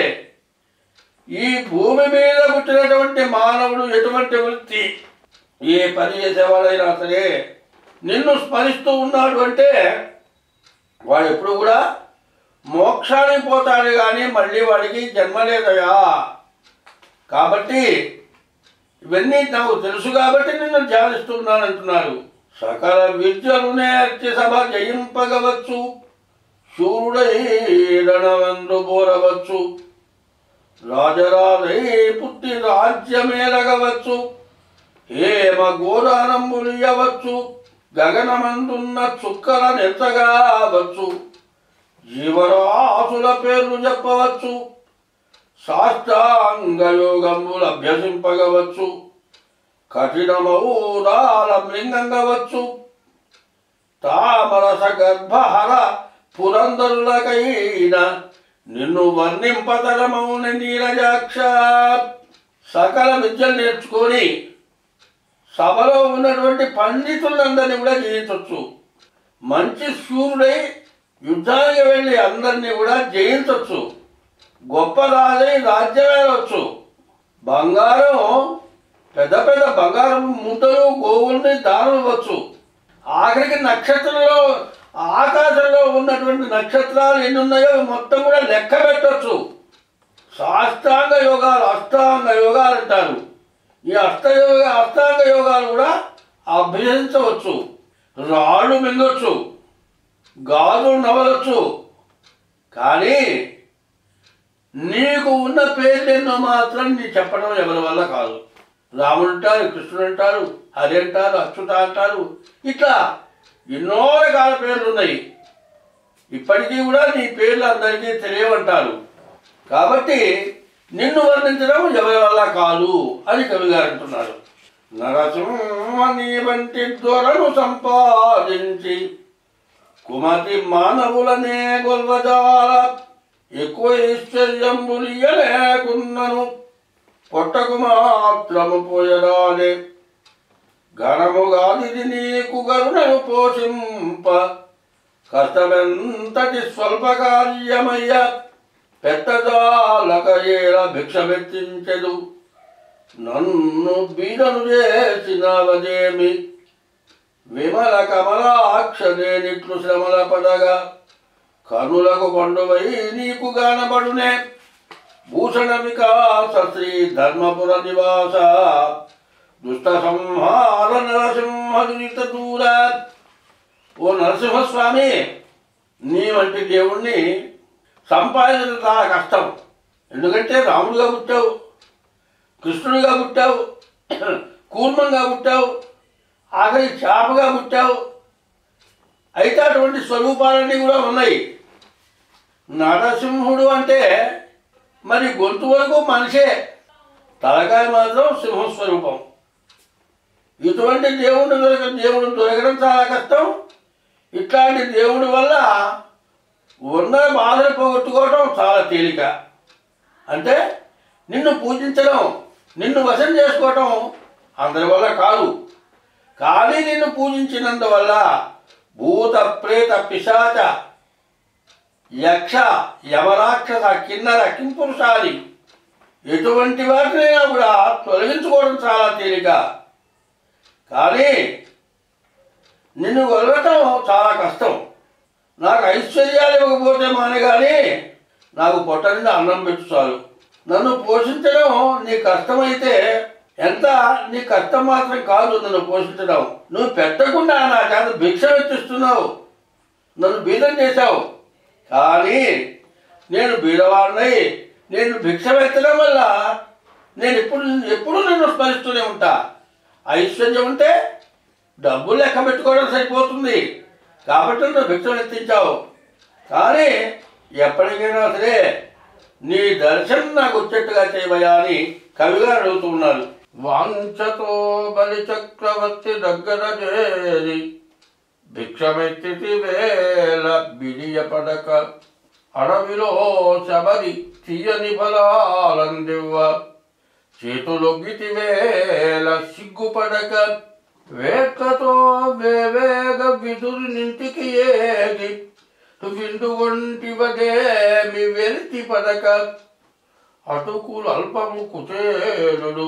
ఈ భూమి మీద పుట్టినటువంటి మానవుడు ఎటువంటి వృత్తి ఏ పని చేసేవాడైనా సరే నిన్ను స్మరిస్తూ ఉన్నాడు అంటే వాడు ఎప్పుడు కూడా మోక్షానికి పోతాడు కానీ మళ్ళీ వాడికి జన్మ లేదయా. కాబట్టి ఇవన్నీ నాకు తెలుసు కాబట్టి నిన్ను ధ్యానిస్తున్నాను అంటున్నారు. సకల విద్యలు నేర్చి సభ జయింపగవచ్చు, శూరుడై రణవందు బోరవచ్చు, రాజరాజై పుట్టి రాజ్యమేలగవచ్చు, హేమ గోదానంబులియవచ్చు, గగనమందున్న చుక్కల నెత్తగావచ్చు, జీవరాసుల పేర్లు చెప్పవచ్చు, సాష్టాంగయోగములు అభ్యసింపగవచ్చు, కఠినమౌదాల మృంగంగవచ్చు, తామరస గర్భహర పురందరులకైన నిన్ను వర్ణింపతరమౌన నీరజాక్ష. సకల విద్యలు నేర్చుకొని సభలో ఉన్నటువంటి పండితులందరినీ కూడా జయించవచ్చు. మంచి శూరుడై యుద్ధానికి వెళ్ళి అందరినీ కూడా జయించవచ్చు. గొప్ప రాజై రాజ్యం వెళ్ళవచ్చు. బంగారం పెద్ద పెద్ద బంగారం ముద్దలు గోవుల్ని దానం ఇవ్వచ్చు. ఆఖరికి నక్షత్రంలో ఆకాశంలో ఉన్నటువంటి నక్షత్రాలు ఎన్ని ఉన్నాయో మొత్తం కూడా లెక్క పెట్టవచ్చు. అష్టాంగ యోగాలు అంటారు. ఈ అష్టాంగ యోగాలు కూడా అభ్యసించవచ్చు. రాళ్ళు మింగొచ్చు, గాజులు నవలొచ్చు. కానీ నీకు ఉన్న పేర్లెన్నో మాత్రం నీ చెప్పడం ఎవరి వల్ల కాదు. రాముడు అంటారు, కృష్ణుడు అంటారు, హరి అంటారు, అచ్యుత అంటారు, ఇట్లా ఎన్నో రకాల పేర్లు ఉన్నాయి. ఇప్పటికీ కూడా నీ పేర్లు అందరికీ తెలియవంటారు. కాబట్టి నిన్ను వర్ణించడం ఎవరి వల్ల కాదు అని కవిగారు అంటున్నారు. నరసింహని వంటి దొరను సంపాదించి కుమతి మానవులనే గొల్వజాల, ఎక్కువ ఐశ్వర్యంబులియలేకున్నను పొట్టకు మాత్రము పోయరాలే, ఘనముగాదిది నీకు గరుణను పోషింప కష్టమెంతటి స్వల్ప కార్యమయ్య, పెద్దదాలక ఏల భిక్షమెత్తించెదు, నన్ను బీదను చేసినవదేమి, విమల కమలాక్షనేనిట్లు శ్రమల పడగా, కనులకు పండువై నీకు గానబడునే, భూషణ వికాస శ్రీ ధర్మపుర నివాస, దుష్ట సంహార నరసింహదురిత దూర. ఓ నరసింహస్వామి, నీ వంటి దేవుణ్ణి సంపాదించడం చాలా కష్టం. ఎందుకంటే రాముడుగా పుట్టావు, కృష్ణుడిగా పుట్టావు, కూర్మంగా పుట్టావు, ఆఖరి చేపగా పుట్టావు. అయితే అటువంటి స్వరూపాలన్నీ కూడా ఉన్నాయి. నరసింహుడు అంటే మరి గొంతు వరకు మనిషే, తలకాయ మాత్రం సింహస్వరూపం. ఇటువంటి దేవుడు దొరకడం చాలా కష్టం. ఇట్లాంటి దేవుడి వల్ల ఉన్న బాధలు పోగొట్టుకోవడం చాలా తేలిక. అంటే నిన్ను పూజించడం, నిన్ను వశం చేసుకోవటం అందరి వల్ల కాదు. కానీ నిన్ను పూజించినందువల్ల భూత ప్రేత పిశాచ యక్ష యమరాక్షస కిన్నర కింపురుషాలి ఎటువంటి వాటినైనా కూడా తొలగించుకోవడం చాలా తేలిక. కానీ నిన్ను కొలవటం చాలా కష్టం. నాకు ఐశ్వర్యాలు ఇవ్వకపోతే మానే కానీ నాకు పొట్ట నిండా అన్నం పెట్టు చాలు. నన్ను పోషించడం నీ కష్టమైతే ఎంత నీ కష్టం మాత్రం కాదు నన్ను పోషించడం. నువ్వు పెట్టకుండా నా చేత భిక్ష ఎత్తిస్తున్నావు, నన్ను బీదం చేశావు. కానీ నేను బీదవాడినై నేను భిక్ష ఎత్తడం వల్ల నేను ఎప్పుడు నిన్ను స్మరిస్తూనే ఉంటా. ఐశ్వర్యం ఉంటే డబ్బులు లెక్క పెట్టుకోవడం సరిపోతుంది కాబట్టి నువ్వు భిక్ష ఎత్తించావు. కానీ ఎప్పటికైనా సరే నీ దర్శనం నాకు వచ్చేట్టుగా చేయవయా అని కవిగా అడుగుతున్నారు. వాంఛతో బలి చక్రవర్తి దగ్గర చేరి భిక్షమెత్తి వేళ బిడియపడక అడవిలో శబరి తీయని ఫలాలందివ్వ చేతులొగ్గితి వేళ సిగ్గుపడక వేక్కతో వేవేగ విదురునింటికి ఏగి విందుగొంటివదేమి వెలితి పడక అటుకులు అల్పము కుచేలుడు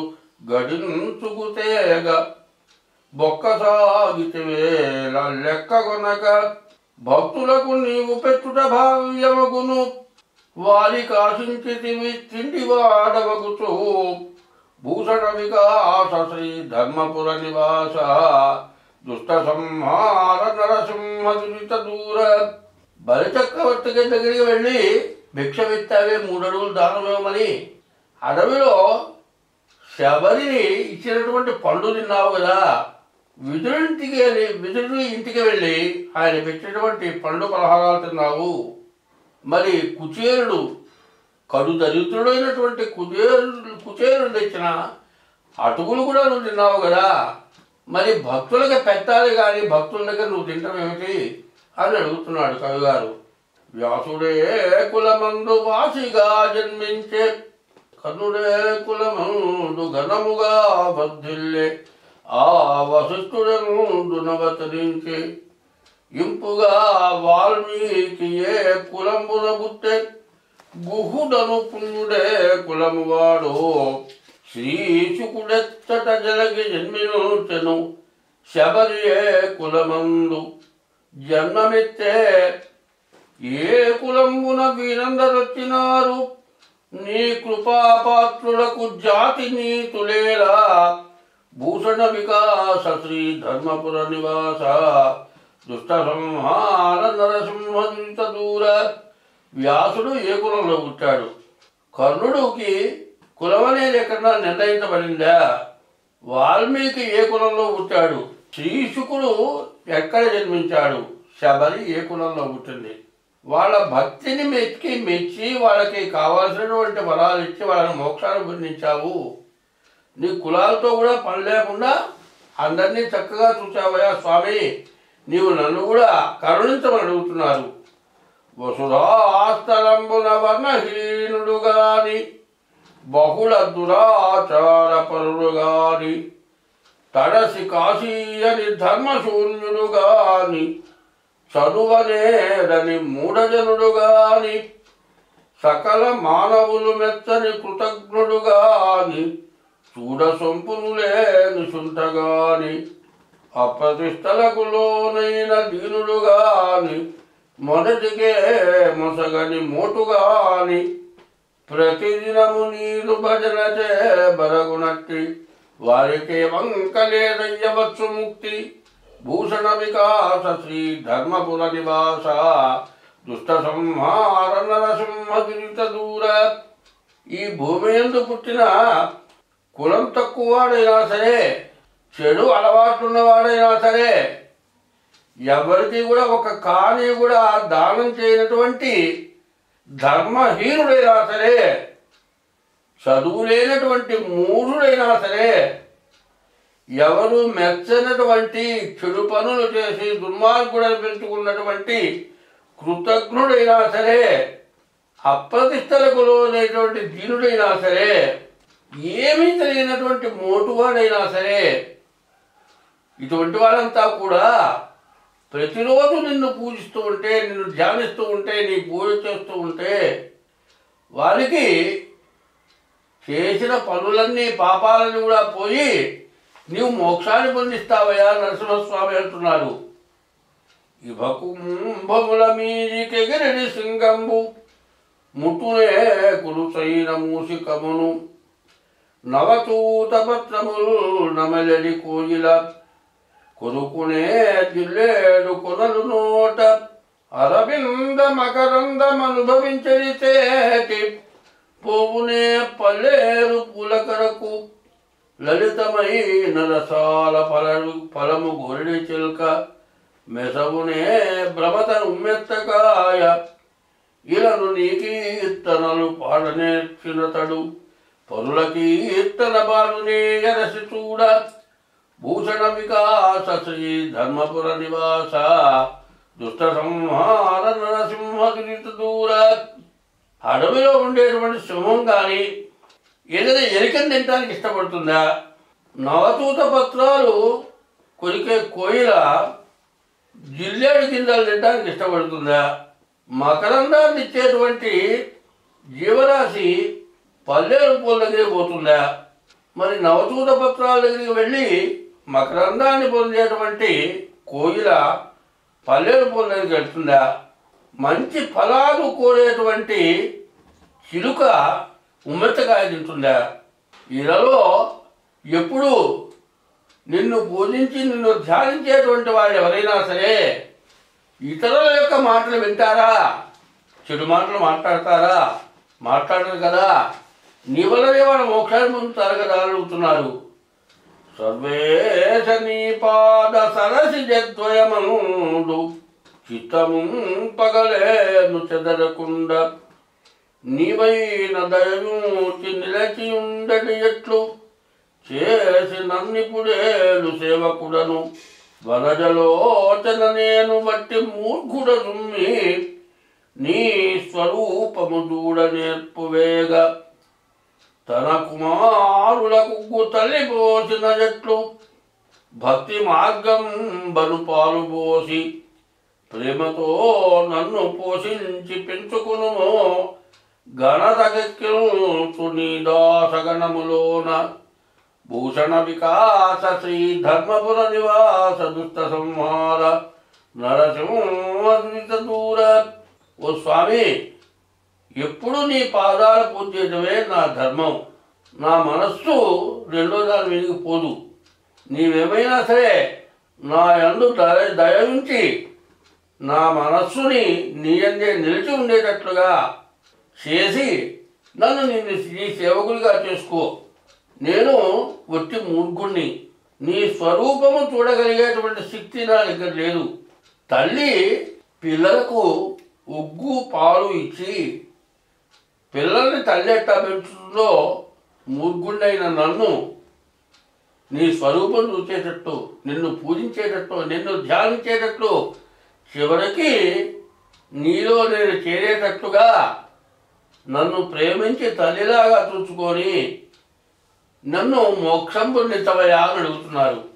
గడించుకుతేగ బొక్క సాగితి వేళ లెక్క కొనక భక్తులకు నీవు పెట్టుట భావ్యమగును వారికి ఆశించితివి తిండి వాడవగుచు భూషణ వికాస శ్రీ ధర్మపుర నివాస దుష్ట సంహార నరసింహ దురిత దూర. బలిచక్రవర్తి దగ్గరికి వెళ్ళి భిక్ష విత్తావే 3 అడుగులు దానం ఇవ్వమని అడవిలో శబరిని ఇచ్చినటువంటి పండు తిన్నావు కదా. విదురుడి ఇంటికి వెళ్ళి ఆయన పెట్టినటువంటి పండు పలహారాలు తిన్నావు. మరి కుచేరుడు కడు దరిద్రుడైనటువంటి కుచేరుడు తెచ్చిన అటుకులు కూడా నువ్వు తిన్నావు కదా. మరి భక్తులకి పెట్టాలి కానీ భక్తుల దగ్గర నువ్వు తింటాం ఏమిటి అని అడుగుతున్నాడు కవిగారు. వ్యాసుడే కులమందు వాసిగా జన్మించే కనుడే కులమందు ఘనముగా బద్ధిల్లే ఆ వశిష్ఠుడను నవతరించి ఇంపుగా వాల్మీకి ఏ కులంబున బుట్టే గుహుడను పుణ్యుడే కులమువాడు శ్రీశుకుడెచ్చట జలగి జన్మించెను శబరి ఏ కులమందు జన్మమెత్తే ఏ కులంబున వీరందరొచ్చినారు నీ కృపాపాత్రులకు జాతి నీతులేలా భూషణ వికాస శ్రీ ధర్మపుర నివాస దుష్ట సంహార నరసింహ దురిత దూర. వ్యాసుడు ఏ కులంలో పుట్టాడు? కర్ణుడికి కులం అనేది ఎక్కడన్నా నిర్ణయించబడిందా? వాల్మీకి ఏ కులంలో పుట్టాడు? శ్రీశుకుడు ఎక్కడ జన్మించాడు? శబరి ఏ కులంలో పుట్టింది? వాళ్ళ భక్తిని మెచ్చి వాళ్ళకి కావాల్సినటువంటి వరాలు ఇచ్చి వాళ్ళని మోక్షాన్ని పొందించావు. నీ కులాలతో కూడా పని లేకుండా అందరినీ చక్కగా చూసావయ్యా స్వామి, నీవు నన్ను కూడా కరుణించమని అడుగుతున్నారు. వసుధాస్థలంబున వర్ణహీనుడు గాని బహుళ దురాచార పరుడు గాని తడసి కాశీయని ధర్మశూన్యుడు గాని చదువనేరని మూఢజనుడు గాని సకల మానవులు మెచ్చని కృతజ్ఞుడు గాని చూడ సొంపును లేని సుంటగాని అప్రతిష్టలకు లోనైన దీనుడు గాని మొదటికే మొసగని మోటుగాని ప్రతిదినము నీరు భజన చే బరగునట్టి వారికే వంకలేదయ్యవచ్చు ముక్తి భూషణ వికాస శ్రీ ధర్మపుర నివాస దుష్ట సంహార నరసింహ దురిత దూర. ఈ భూమి యందు పుట్టిన కులం తక్కువ వాడైనా సరే, చెడు అలవాట్లున్నవాడైనా సరే, ఎవరికి కూడా ఒక కాని కూడా దానం చేయనటువంటి ధర్మహీనుడైనా సరే, చదువు లేనటువంటి మూఢుడైనా సరే, ఎవరు మెచ్చనటువంటి చెడు పనులు చేసి దుర్మార్గుడని పెంచుకున్నటువంటి కృతజ్ఞుడైనా సరే, అప్రతిష్టలకు లోనైనటువంటి దీనుడైనా సరే, ఏమీ తెలియనటువంటి మోటువాడైనా సరే, ఇటువంటి వాళ్ళంతా కూడా ప్రతిరోజు నిన్ను పూజిస్తూ ఉంటే, నిన్ను ధ్యానిస్తూ ఉంటే, నీ పూజ చేస్తూ ఉంటే వారికి చేసిన పనులన్నీ పాపాలని కూడా పోయి నీవు మోక్షాన్ని పొందిస్తావయ్యా నరసింహస్వామి అంటున్నారు. ఇభకుంభముల మీదికెగిరిడి సింగంబు ముట్టునే కురుసైన మూసికమును నవచూతపత్రములు నమలడి కోయిల కొరుకునే జిల్లేడు కొనలు నోట అరవింద మకరందమనుభవించరితేటి పోవునే పల్లేరు పులకరకు లలితమైన రసాల ఫలము గొరిడి చిల్క మెసవునే భ్రమత ఉమ్మెత్తకాయ ఇలను నీ కీర్తనలు పాడనేర్చినతడు పరుల కీర్తన బాలునే ఎరసి చూడ భూషణ వికాస శ్రీ ధర్మపుర నివాస దుష్ట సంహార నరసింహ దూర. అడవిలో ఉండేటువంటి సింహం కానీ ఏదైనా ఎలికని తినడానికి ఇష్టపడుతుందా? నవతూత పత్రాలు కొరికే కోయిల జిల్లేడు గింజలు తినడానికి ఇష్టపడుతుందా? మకరందాన్ని ఇచ్చేటువంటి జీవరాశి పల్లేరు పూల దగ్గరికి పోతుందా? మరి నవతూత పత్రాల దగ్గరికి వెళ్ళి మకరందాన్ని పొందేటువంటి కోయిల పల్లేరు పూల దగ్గరికి వెళ్తుందా? మంచి ఫలాలు కోరేటువంటి చిలుక ఉమ్మెత్తకాయ తింటుందా? ఇలాలో ఎప్పుడు నిన్ను పూజించి నిన్ను ధ్యానించేటువంటి వాళ్ళు ఎవరైనా సరే ఇతరుల యొక్క మాటలు వింటారా? చెడు మాటలు మాట్లాడతారా? మాట్లాడరు కదా. నీ వల్లనే వాళ్ళ మోక్షాన్ని పొందుతారు కదా అడుగుతున్నారు. సర్వేశ నీ పాద సరసి జద్వయమనుడు చిత్తము పగలేను చెదరకుండ నీవైన దయయూచి నిలచి ఉండడి ఎట్లు చేసి నన్నిపుడేలు సేవకుడను వరజలోచన నేను బట్టి మూర్ఖుడ సుమ్మి నీ స్వరూపము దూడ నేర్పువేగ తన కుమారులకు తల్లిపోసిన ఎట్లు భక్తి మార్గం బలుపాలు పోసి ప్రేమతో నన్ను పోషించి పెంచుకును గణతకెక్కించు నీ దాసగణములోన భూషణ వికాస శ్రీ ధర్మపుర నివాస దుష్ట సంహార నరసింహ దూర. ఓ స్వామి, ఎప్పుడు నీ పాదాల పూజ చేయడమే నా ధర్మం. నా మనస్సు రెండో దాని మీదకి పోదు. నీవేమైనా సరే నా యందు దయ ఉంచి నా మనస్సుని నీ అందే నిలిచి ఉండేటట్లుగా చేసి నన్ను నీ సేవకులుగా చేసుకో. నేను ఒట్టి మూర్ఖుణ్ణి. నీ స్వరూపము చూడగలిగేటువంటి శక్తి నా దగ్గర లేదు. తల్లి పిల్లలకు ఉగ్గు పాలు ఇచ్చి పిల్లల్ని తల్లి ఎట్టా పెంచుతుందో మూర్ఖుణ్ణైన నన్ను నీ స్వరూపం చూసేటట్టు, నిన్ను పూజించేటట్టు, నిన్ను ధ్యానించేటట్లు, చివరికి నీలో నేను చేరేటట్లుగా నన్ను ప్రేమించి తల్లిలాగా చూసుకొని నన్ను మోక్షం పొందించవయ్యా అని అడుగుతున్నారు.